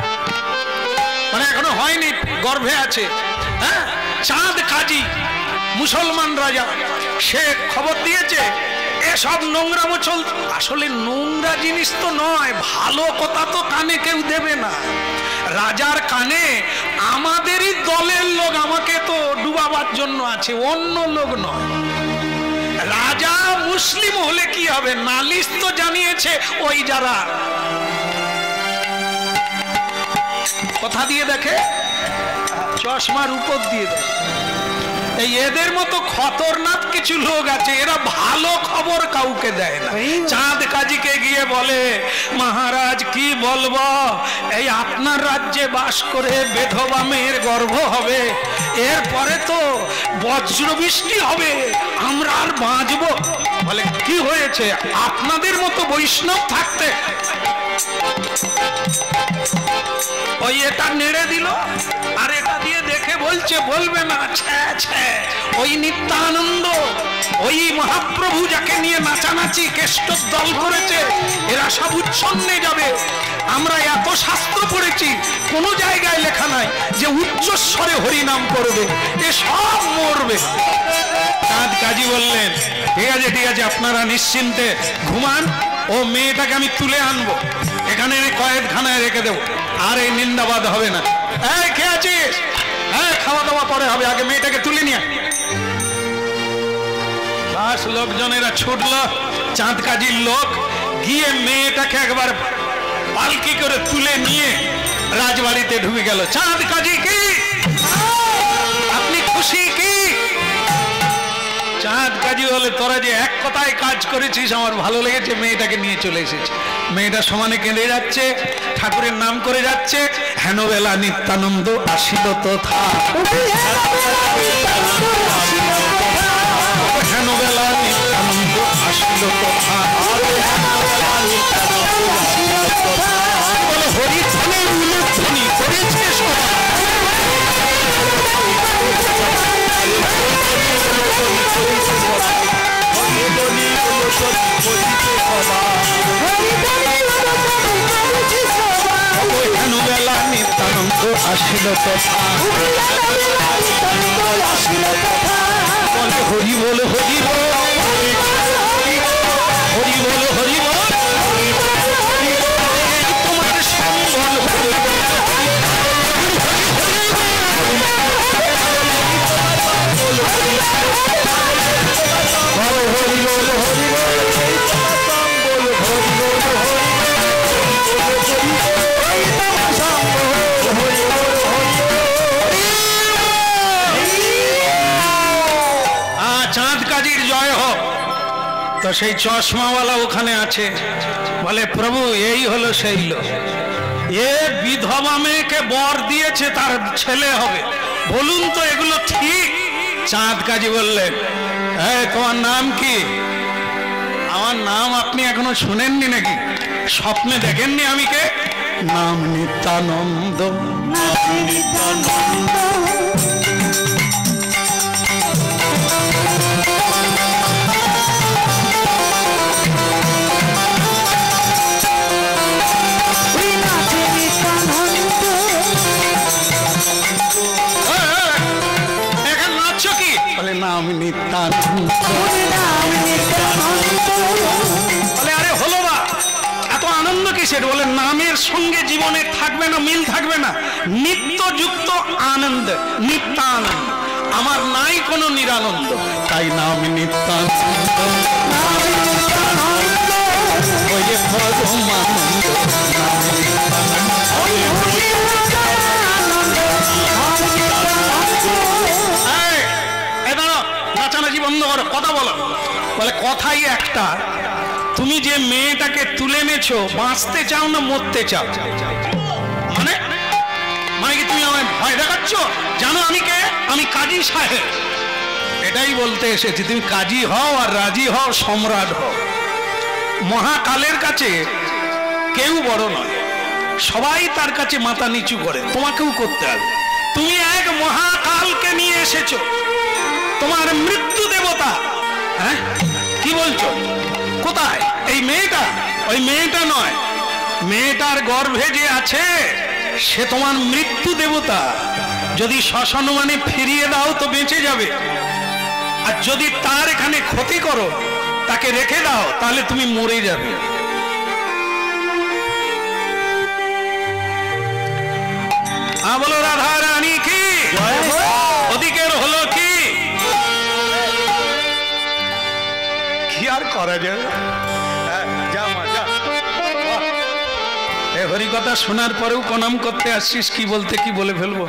মানে এখনো হয়নি, গর্ভে আছে। হ্যাঁ চাঁদ কাজী মুসলমান রাজা, সে খবর দিয়েছে এসব নোংরামো চল। আসলে নোংরা জিনিস তো নয়, ভালো কথা তো কানে কেউ দেবে না। রাজার কানে আমাদেরই দলের লোক আমাকে তো ডুবাবার জন্য আছে, অন্য লোক নয়। রাজা মুসলিম হলে কি হবে, নালিশ তো জানিয়েছে ওই যারা কথা দিয়ে দেখে, চশমার উপর দিয়ে দেখে। এই এদের মতো খতরনাক কিছু লোক আছে, এরা ভালো খবর কাউকে দেয় না। চাঁদ কাজীকে গিয়ে বলে, মহারাজ কি বলবো, এই আপনার রাজ্যে বাস করে বেধবা মেয়ের গর্ভ হবে, এরপরে তো বজ্র বৃষ্টি হবে, আমরা আর বাঁচবো। বলে কি হয়েছে, আপনাদের মতো বৈষ্ণব থাকতে। ওই এটা নেড়ে দিল আর এটা দিয়ে দেখে বলছে, বলবে না ছ্যা ছ্যা, ওই নিত্যানন্দ, ওই মহাপ্রভু যাকে নিয়ে নাচানাচি কেষ্ট দল করেছে, এরা সব উচ্ছন্নে যাবে। আমরা এত শাস্ত্র পড়েছি, কোন জায়গায় লেখা নাই যে উচ্চস্বরে হরিনাম করবে, এ সব মরবে। চাঁদ কাজী বললেন, ঠিক আছে ঠিক আছে, আপনারা নিশ্চিন্তে ঘুমান, ও মেয়েটাকে আমি তুলে আনবো, এখানে কয়েকখানায় রেখে দেবো, আর এই নিন্দাবাদ হবে না। এই খেয়ে আছিস, হ্যাঁ খাওয়া দাওয়া পরে হবে, আগে মেয়েটাকে তুলে নিয়ে। বাস লোকজনেরা ছুটলো, চাঁদ কাজীর লোক গিয়ে মেয়েটাকে একবার পালকি করে তুলে নিয়ে রাজবাড়িতে ঢুকে গেল। চাঁদ কাজী কি আপনি খুশি কি? চাঁদ কাজী বলে, তোরা যে এক কথায় কাজ করেছিস আমার ভালো লেগেছে, মেয়েটাকে নিয়ে চলে এসেছে। মেয়েটা সমানে কেঁদে যাচ্ছে, ঠাকুরের নাম করে যাচ্ছে, হেনবেলা নিত্যানন্দ আসিল তথা, হেনবেলা নিত্যানন্দ আসিল তথা, বলে হরিধ্বনি উলুধ্বনি করেছে সবাই। হেনবেলা নিত্যানন্দ আসিল তথা, বলে হরি বল হরি বল, হরি বল হরি বল, তোমার সম্বল হরি বল, চাঁদ কাজীর জয় হোক। তো সেই চশমাওয়ালা ওখানে আছে, বলে প্রভু এই হলো সেই লোক, এ বিধবা মেয়েকে বর দিয়েছে, তার ছেলে হবে, বলুন তো এগুলো ঠিক? চাঁদ কাজী বললেন, এই তোমার নাম কি? আমার নাম আপনি এখনো শুনেননি নাকি, স্বপ্নে দেখেননি আমি কে? নাম নিত্যানন্দ। নাম নিত্যানন্দ। বলে আরে হলো বা, এত আনন্দ কিসের? বলে নামের সঙ্গে জীবনে থাকবে না, মিল থাকবে না, নিত্যযুক্ত আনন্দ, নিত্যানন্দ। আমার নাই কোনো নিরানন্দ, তাই নাম নিত্যানন্দ। ওই যে পরমানন্দ, নাচানাচি বন্ধ করো, কথা বলো। বলে কথাই একটা, তুমি যে মেয়েটাকে তুলে এনেছো, বাঁচতে চাও না মরতে চাও? মানে মানে কি তুমি আমায় ভয় দেখাচ্ছ? জানো আমি কে? আমি কাজী সাহেব। এটাই বলতে এসেছি, তুমি কাজী হও আর রাজি হও, সম্রাট হও। মহাকালের কাছে কেউ বড় নয়, সবাই তার কাছে মাথা নিচু করে, তোমাকেও করতে হবে। তুমি এক মহাকালকে নিয়ে এসেছো, তোমার মৃত্যু দেবতা। হ্যাঁ কি বলছো? কোথায়? এই মেয়েটা? ওই মেয়েটা নয়, মেয়েটার গর্ভে যে আছে সে তোমার মৃত্যু দেবতা। যদি শ্মশান মানে ফিরিয়ে দাও তো বেঁচে যাবে, আর যদি তার এখানে ক্ষতি করো, তাকে রেখে দাও, তাহলে তুমি মরে যাবে। বলো রাধা রানী কি, ওদিকের হলো কি, কি আর করা যাবে। হরি কথা শোনার পরেও প্রণাম করতে আসছিস, কি বলতে কি বলে ফেলবো।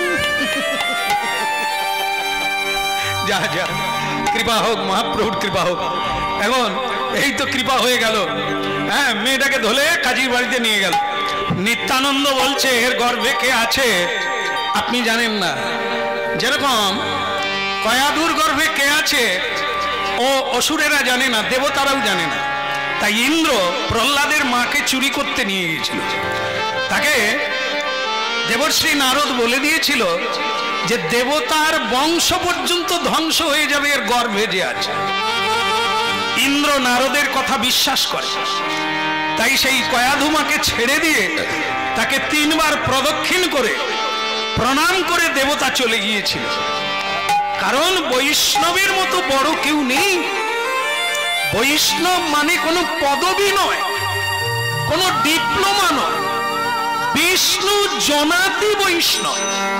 যা যা, কৃপা হোক, মহাপ্রভুর কৃপা হোক। এখন এই তো কৃপা হয়ে গেল, হ্যাঁ, মেয়েটাকে ধরে কাজীর বাড়িতে নিয়ে গেল। নিত্যানন্দ বলছে এর গর্ভে কে আছে আপনি জানেন না। যেরকম কয়াধুর গর্ভে কে আছে ও অসুরেরা জানে না, দেবতারাও জানে না। তাই ইন্দ্র প্রহ্লাদের মাকে চুরি করতে নিয়ে গিয়েছিল। তাকে দেবশ্রী নারদ বলে দিয়েছিল যে দেবতার বংশ পর্যন্ত ধ্বংস হয়ে যাবে এর গর্ভে যে আছে। ইন্দ্র নারদের কথা বিশ্বাস করে, তাই সেই কয়াধুমাকে ছেড়ে দিয়ে তাকে তিনবার প্রদক্ষিণ করে প্রণাম করে দেবতা চলে গিয়েছিল। কারণ বৈষ্ণবের মতো বড় কেউ নেই। বৈষ্ণব মানে কোনো পদবী নয়, কোনো ডিপ্লোমা নয়, বিষ্ণু জনাতি বৈষ্ণব।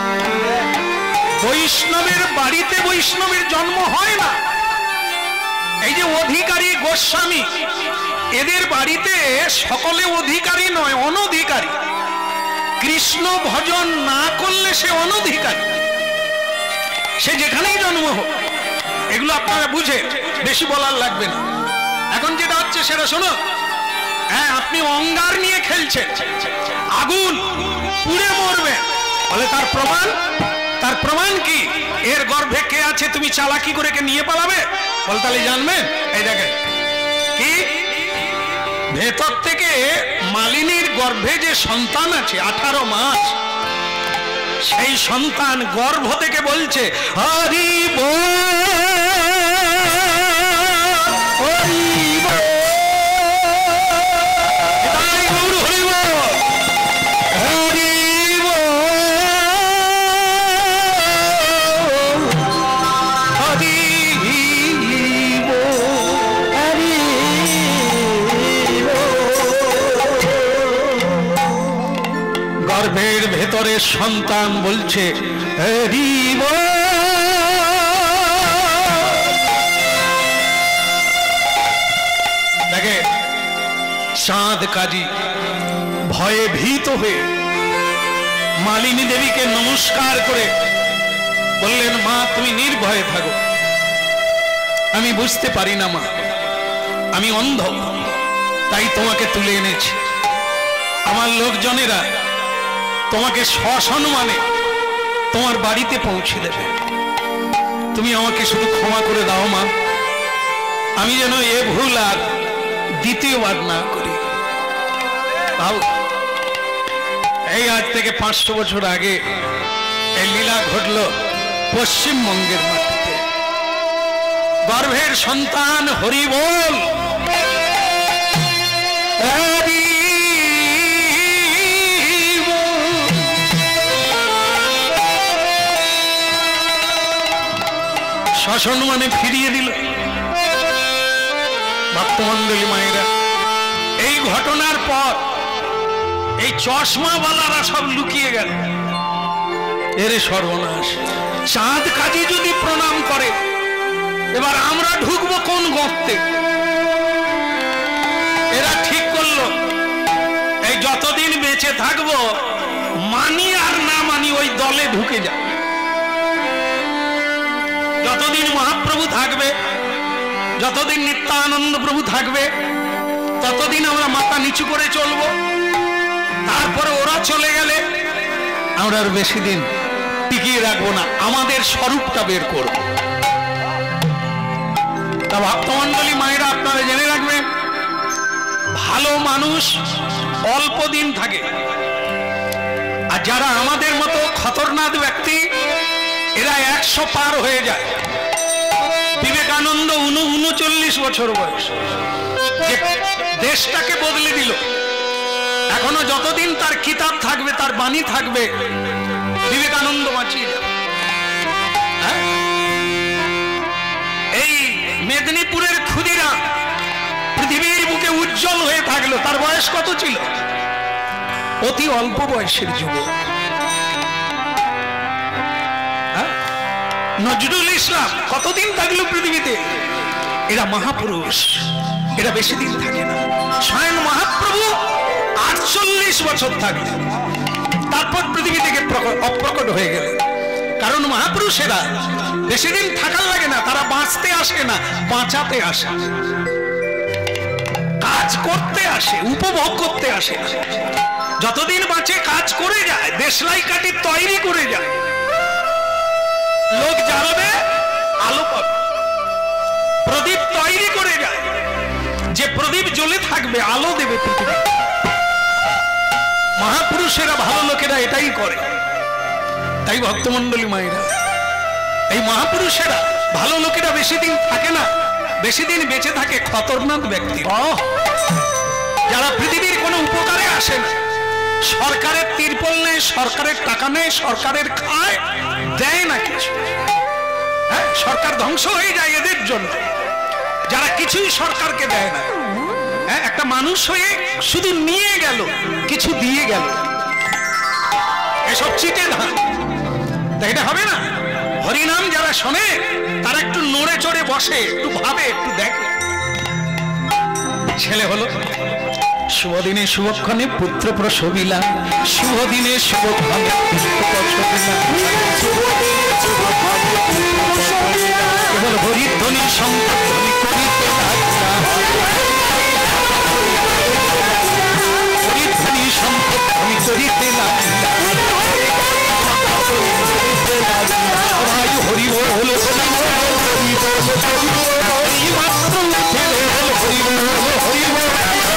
বৈষ্ণবের বাড়িতে বৈষ্ণবের জন্ম হয় না। এই যে অধিকারী গোস্বামী, এদের বাড়িতে সকলে অধিকারী নয়, অনধিকারী। কৃষ্ণ ভজন না করলে সে অনধিকারী, সে যেখানেই জন্ম হোক। এগুলো আপনারা বুঝে, বেশি বলার লাগবে না। এখন যেটা হচ্ছে সেটা শোনো। হ্যাঁ, আপনি অঙ্গার নিয়ে খেলছেন, আগুন পুড়ে মরবে, বলে তার প্রমাণ, তার প্রমাণ কি? এর গর্ভে কে আছে তুমি চালাকি করে কে নিয়ে পালাবে? বল তাহলে জানবেন। এই দেখেন কি, ভেতর থেকে মালিনীর গর্ভে যে সন্তান আছে আঠারো মাস, সেই সন্তান গর্ভ থেকে বলছে হরি বল, হরি বল, এটাই গৌর হরি বল, হরি বল, হরি বল, হরি বল। গর্ভের ভেতরে সন্তান বলছে হরি বল। দেখে চাঁদ কাজী ভয়ে ভীত হয়ে মালিনী দেবীকে নমস্কার করে বললেন, মা তুমি নির্ভয়ে থাকো, আমি বুঝতে পারি না মা, আমি অন্ধ, তাই তোমাকে তুলে এনেছি। আমার লোকজনেরা তোমাকে সসম্মানে তোমার বাড়িতে পৌঁছে দেবে, তুমি আমাকে শুধু ক্ষমা করে দাও মা, আমি যেন এ ভুল আর দ্বিতীয়বার না করি। ভাব, এই আজ থেকে পাঁচশো বছর আগে এই লীলা ঘটল পশ্চিমবঙ্গের মাটিতে। গর্ভের সন্তান হরি বল, সসম্মানে ফিরিয়ে দিল। ভক্তমণ্ডলী মায়েরা, এই ঘটনার পর এই চশমাওয়ালারা সব লুকিয়ে গেল। এরে সর্বনাশ, চাঁদ কাজী যদি প্রণাম করে, এবার আমরা ঢুকবো কোন গর্তে? এরা ঠিক করলো এই যতদিন বেঁচে থাকবো, মানি আর না মানি ওই দলে ঢুকে যাবে। যতদিন মহাপ্রভু থাকবে, যতদিন নিত্যানন্দ প্রভু থাকবে, ততদিন আমরা মাথা নিচু করে চলবো। তারপরে ওরা চলে গেলে আমরা আর বেশি দিন টিকিয়ে রাখবো না, আমাদের স্বরূপটা বের করব। তা ভক্তমণ্ডলী মায়েরা, আপনারা জেনে রাখবেন, ভালো মানুষ অল্প দিন থাকে, আর যারা আমাদের মতো খতরনাক ব্যক্তি, এরা একশো পার হয়ে যায়। বিবেকানন্দ উনচল্লিশ বছর বয়স, যে দেশটাকে বদলে দিল। এখনো যতদিন তার কিতাব থাকবে, তার বাণী থাকবে, বিবেকানন্দ বাঁচিয়ে যাবে। লাগলো। তার বয়স কত ছিল? অতি অল্প বয়সের যুবক। নজরুল ইসলাম কতদিন থাকলো পৃথিবীতে? এরা মহাপুরুষ, এরা বেশি দিন থাকে না। স্বয়ং মহাপ্রভু আটচল্লিশ বছর থাকলেন, তারপর পৃথিবী থেকে অপ্রকট হয়ে গেলেন। কারণ মহাপুরুষেরা বেশি দিন থাকার লাগে না, তারা বাঁচতে আসে না, বাঁচাতে আসে, কাজ করতে আসে, উপভোগ করতে আসে না। যতদিন বাঁচে কাজ করে যায়, দেশলাই কাঠি তৈরি করে যায়। লোক জ্বালাবে, আলো পাবে, প্রদীপ তৈরি করে যায়, যে প্রদীপ জ্বলে থাকবে, আলো দেবে পৃথিবী। মহাপুরুষেরা, ভালো লোকেরা এটাই করে। তাই ভক্তমন্ডলী মায়েরা, এই মহাপুরুষেরা, ভালো লোকেরা বেশি দিন থাকে না, বেশি দিন বেঁচে থাকে খতরনাক ব্যক্তি, যারা পৃথিবীর কোনো উপকারে আসে না। সরকারের তিরপল নেই, সরকারের টাকা নেই, সরকারের খায় দেয় না কিছু। হ্যাঁ, সরকার ধ্বংস হয়ে যায় এদের জন্য, যারা কিছুই সরকারকে দেয় না। হ্যাঁ, একটা মানুষ হয়ে শুধু নিয়ে গেল, কিছু দিয়ে গেল, এসব চিটে ধান, তাই এটা হবে না। হরিনাম যারা শোনে, তারা একটু নড়ে চড়ে বসে, একটু ভাবে, একটু দেখে। ছেলে হলো, শুভ দিনে শুভক্ষণে পুত্র প্রসবিলা, শুভ দিনে শুভক্ষণে পুত্র প্রসবিলা, কেবল হরিধ্বনি সংকীর্তন করিতে লাগলা, হরিধ্বনি সংকীর্তন করিতে লাগলা, সবাই হরি বল, হরি বল, হরি বল, এই মাত্র উঠে বল হরি বল, হরি বল,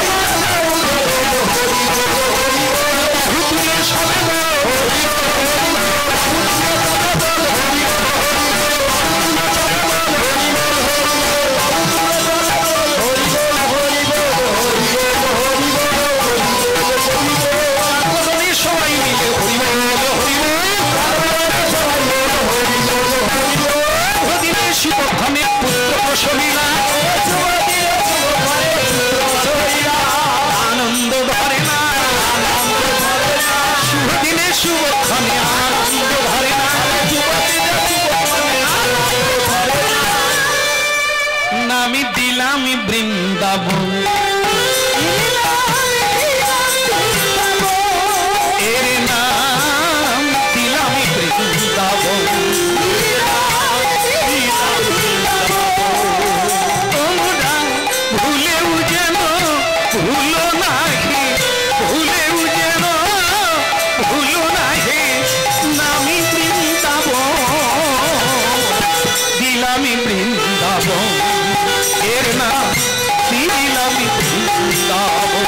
আনন্দ ধরে না, শুভ দিনে শুভক্ষণে আনন্দ ধরে না, নামি দিলাম বৃন্দাবন, এর নাম দিলাম বৃন্দাবন, তোমরা ভুলেও যেন ভুলো নাহি, ভুলেও যেন ভুলো নাহি, নামি বৃন্দাবন, দিলামি বৃন্দাবন, এর নাম দিলামি বৃন্দাবন।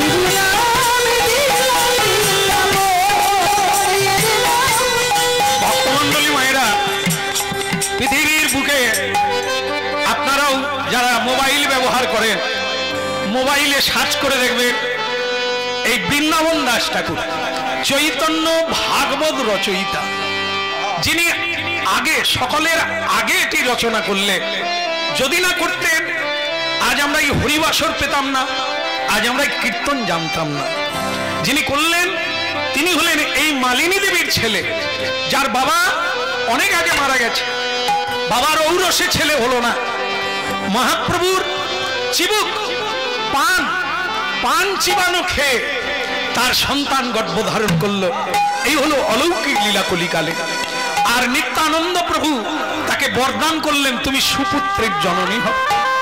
ভক্তমন্ডলী মায়েরা, পৃথিবীর বুকে আপনারাও যারা মোবাইল ব্যবহার করেন, মোবাইলে সার্চ করে দেখবেন এই বৃন্দাবন দাস ঠাকুর, চৈতন্য ভাগবত রচয়িতা, যিনি আগে, সকলের আগে এটি রচনা করলেন। যদি না করতেন, আজ আমরা এই হরিবাসর পেতাম না, আজ আমরা কীর্তন জানতাম না। যিনি করলেন, তিনি হলেন এই মালিনী দেবীর ছেলে, যার বাবা অনেক আগে মারা গেছে। বাবার ঔরসে ছেলে হলো না। মহাপ্রভুর চিবুক পান পান চিবানো খেয়ে তার সন্তান গর্ভধারণ করলো। এই হলো অলৌকিক লীলা কলিকালে। আর নিত্যানন্দ প্রভু তাকে বরদান করলেন, তুমি সুপুত্রের জননী হও।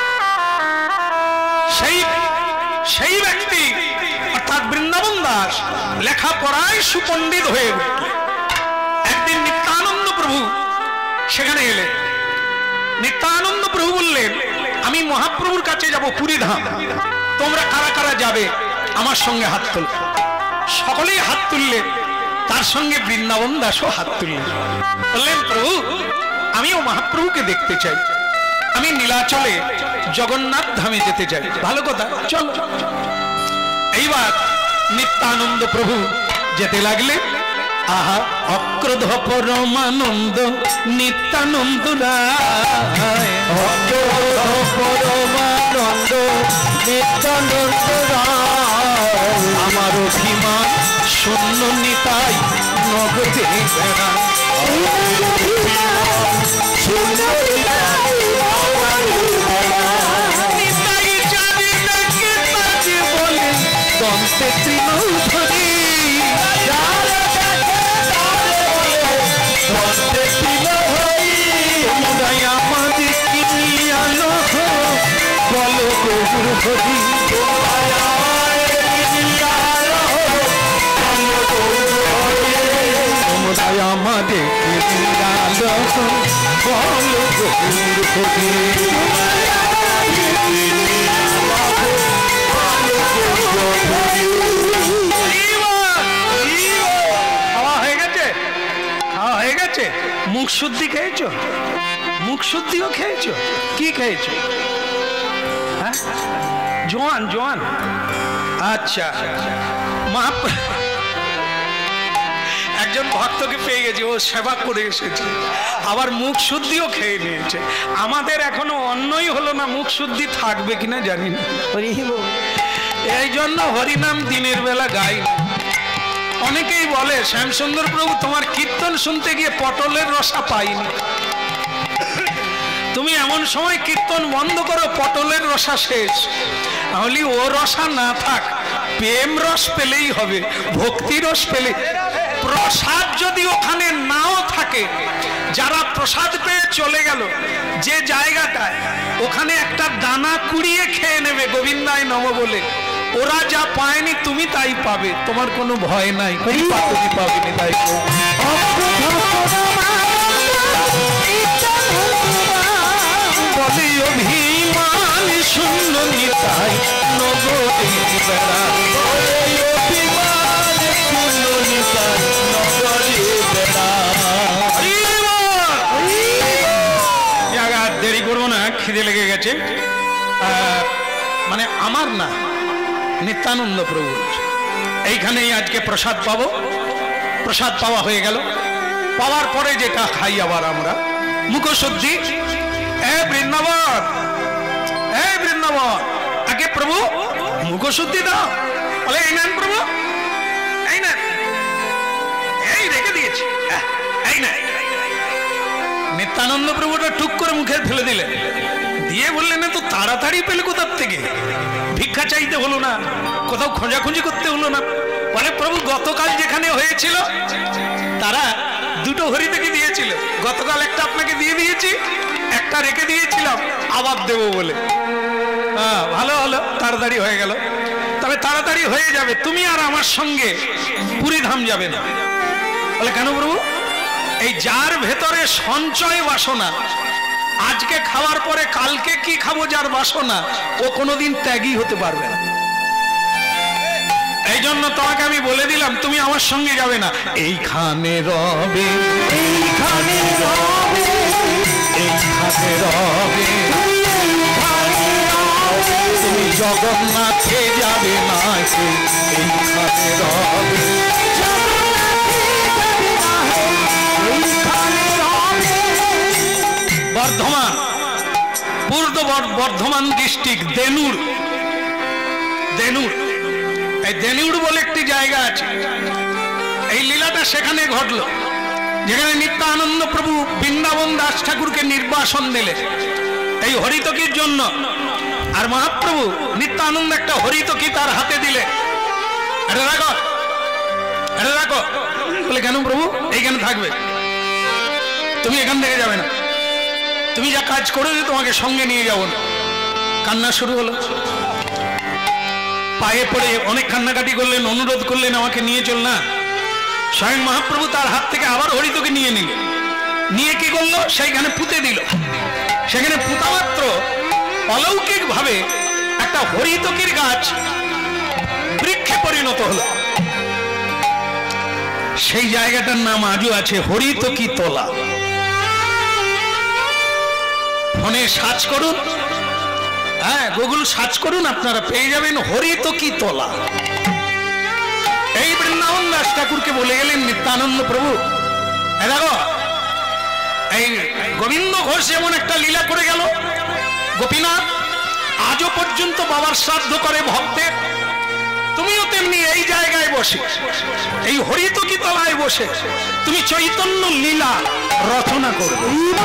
সেই সেই ব্যক্তি অর্থাৎ বৃন্দাবন দাস লেখাপড়ায় সুপণ্ডিত হয়ে উঠল। একদিন নিত্যানন্দ প্রভু সেখানে এলেন। নিত্যানন্দ প্রভু বললেন, আমি মহাপ্রভুর কাছে যাব পুরী ধাম, তোমরা কারা কারা যাবে আমার সঙ্গে হাত তুল। সকলেই হাত তুললেন, তার সঙ্গে বৃন্দাবন দাসও হাত তুললেন। বললেন, প্রভু আমিও মহাপ্রভুকে দেখতে চাই, আমি নীলাচলে জগন্নাথ ধামে যেতে চাই। ভালো কথা, চলো। এইবার নিত্যানন্দ প্রভু যেতে লাগলেন। আহা অক্রোধ পরমানন্দ নিত্যানন্দ রায়, অক্রোধ পরমানন্দ নিত্যানন্দ নিত্যানন্দ রায় আমার অভিমান শূন্য নিতাই নগদে বেড়া নিতাই চারি দেখে তাকে বলে দন্তে তৃণমূল ধরি আমাদের কিনিয়ে আলো বলো গৌর হরি আমাদের বলো গৌর খাওয়া হয়ে গেছে খাওয়া হয়ে গেছে মুখ শুদ্ধি খেয়েছো মুখ শুদ্ধিও খেয়েছো কি খেয়েছো হ্যাঁ জোয়ান জোয়ান আচ্ছা মা একজন ভক্তকে পেয়ে গেছে ও সেবা করে এসেছে আবার মুখ শুদ্ধিও খেয়ে নিয়েছে আমাদের এখনো অন্যই হলো না মুখ শুদ্ধি থাকবে কিনা জানি না এই জন্য হরিনাম দিনের বেলা গাই অনেকেই বলে শ্যামসুন্দর প্রভু তোমার কীর্তন শুনতে গিয়ে পটলের রসা পাইনি তুমি এমন সময় কীর্তন বন্ধ করো পটলের রসা শেষ তাহলে ও রসা না থাক প্রেম রস পেলেই হবে ভক্তি রস পেলে প্রসাদ যদি ওখানে নাও থাকে যারা প্রসাদ পেয়ে চলে গেল যে জায়গাটায় ওখানে একটা দানা কুড়িয়ে খেয়ে নেবে গোবিন্দায় নম বলে ওরা যা পায়নি তুমি তাই পাবে তোমার কোনো ভয় নাই তুমি পাবেনি তাই বলে অভিমান শূন্য নিতাই নগদে বেড়া দেরি করবো না খিদে লেগে গেছে মানে আমার না নিত্যানন্দ প্রভু এইখানেই আজকে প্রসাদ পাবো প্রসাদ পাওয়া হয়ে গেল পাওয়ার পরে যেটা খাই আবার আমরা মুখশুদ্ধি এ বৃন্দাবন এ বৃন্দাবন আগে প্রভু মুখশুদ্ধি দাও বলে এই নেন প্রভু এই নেন এই রেখে দিয়েছি এই না নিত্যানন্দ প্রভুটা টুক করে মুখে ফেলে দিলেন দিয়ে বললেন তো তাড়াতাড়ি পেলে কোথার থেকে ভিক্ষা চাইতে হলো না কোথাও খোঁজাখুঁজি করতে হলো না বলে প্রভু গতকাল যেখানে হয়েছিল তারা দুটো হরি থেকে দিয়েছিল গতকাল একটা আপনাকে দিয়ে দিয়েছি একটা রেখে দিয়েছিলাম আবার দেবো বলে হ্যাঁ ভালো হলো তাড়াতাড়ি হয়ে গেল তবে তাড়াতাড়ি হয়ে যাবে তুমি আর আমার সঙ্গে পুরীধাম যাবে না বলে কেন প্রভু এই যার ভেতরে সঞ্চয় বাসনা আজকে খাওয়ার পরে কালকে কি খাবো যার বাসনা ও কোনোদিন ত্যাগী হতে পারবে না এই জন্য তোমাকে আমি বলে দিলাম তুমি আমার সঙ্গে যাবে না এইখানে রবে এইখানে রবে এইখানে রবে তুমি জগন্নাথে যাবে না এইখানে রবে বর্ধমান পূর্ব বর্ধমান ডিস্ট্রিক্ট দেনুর দেনুর এই দেনুর বলে একটি জায়গা আছে এই লীলাটা সেখানে ঘটলো যেখানে নিত্যানন্দ প্রভু বৃন্দাবন দাস ঠাকুরকে নির্বাসন দিলে এই হরিতকির জন্য আর মহাপ্রভু নিত্যানন্দ একটা হরিতকি তার হাতে দিলে এটা রাখো এটা রাখো বলে কেন প্রভু এইখানে থাকবে তুমি এখান থেকে যাবে না তুমি যা কাজ করেছো তোমাকে সঙ্গে নিয়ে যাবো না কান্না শুরু হলো পায়ে পড়ে অনেক কান্নাকাটি করলেন অনুরোধ করলেন আমাকে নিয়ে চল না স্বয়ং মহাপ্রভু তার হাত থেকে আবার হরিতকে নিয়ে নিল নিয়ে কি করলো সেইখানে পুঁতে দিল সেখানে পুঁতা মাত্র অলৌকিক ভাবে একটা হরিতকির গাছ বৃক্ষে পরিণত হলো সেই জায়গাটার নাম আজও আছে হরিতকি তোলা ফোনে সার্চ করুন হ্যাঁ গুগল সার্চ করুন আপনারা পেয়ে যাবেন হরিতকি তোলা এই বৃন্দাবন দাস ঠাকুরকে বলে গেলেন নিত্যানন্দ প্রভু দেখো এই গোবিন্দ ঘোষ এমন একটা লীলা করে গেল গোপীনাথ আজও পর্যন্ত বাবার শ্রাদ্ধ করে ভক্তের, তুমিও তেমনি এই জায়গায় বসে, এই হরিতকি তলায় বসে তুমি চৈতন্য লীলা রচনা করবে।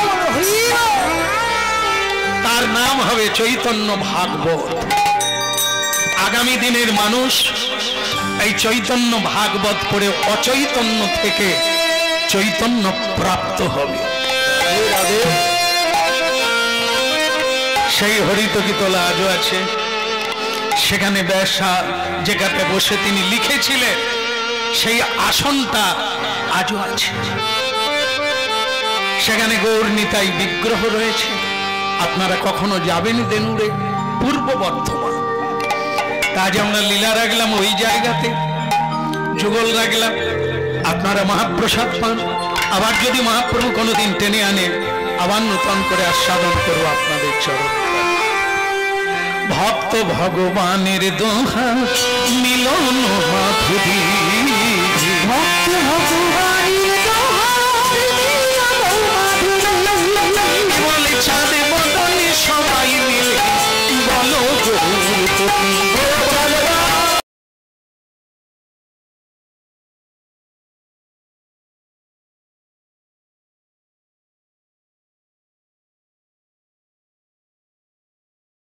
তার নাম হবে চৈতন্য ভাগবত। আগামী দিনের মানুষ এই চৈতন্য ভাগবত পড়ে অচৈতন্য থেকে চৈতন্য প্রাপ্ত হবে। সেই হরিতকি তলা আজও আছে, সেখানে ব্যাসা যেখানে বসে তিনি লিখেছিলেন সেই আসনটা আজও আছে। সেখানে গৌর নিতাই বিগ্রহ রয়েছে। আপনারা কখনো যাবেন দেনুরে, পূর্ব বর্ধমান। আজ আমরা লীলা রাখলাম ওই জায়গাতে, যুগল রাখলাম, আপনারা মহাপ্রসাদ পান। আবার যদি মহাপ্রভু কোনোদিন টেনে আনে, আবার নূতন করে আস্বাদন করবো আপনাদের চরণ। ভক্ত ভগবানের দোহা মিলন মাধুরী, ভক্ত ভগবানের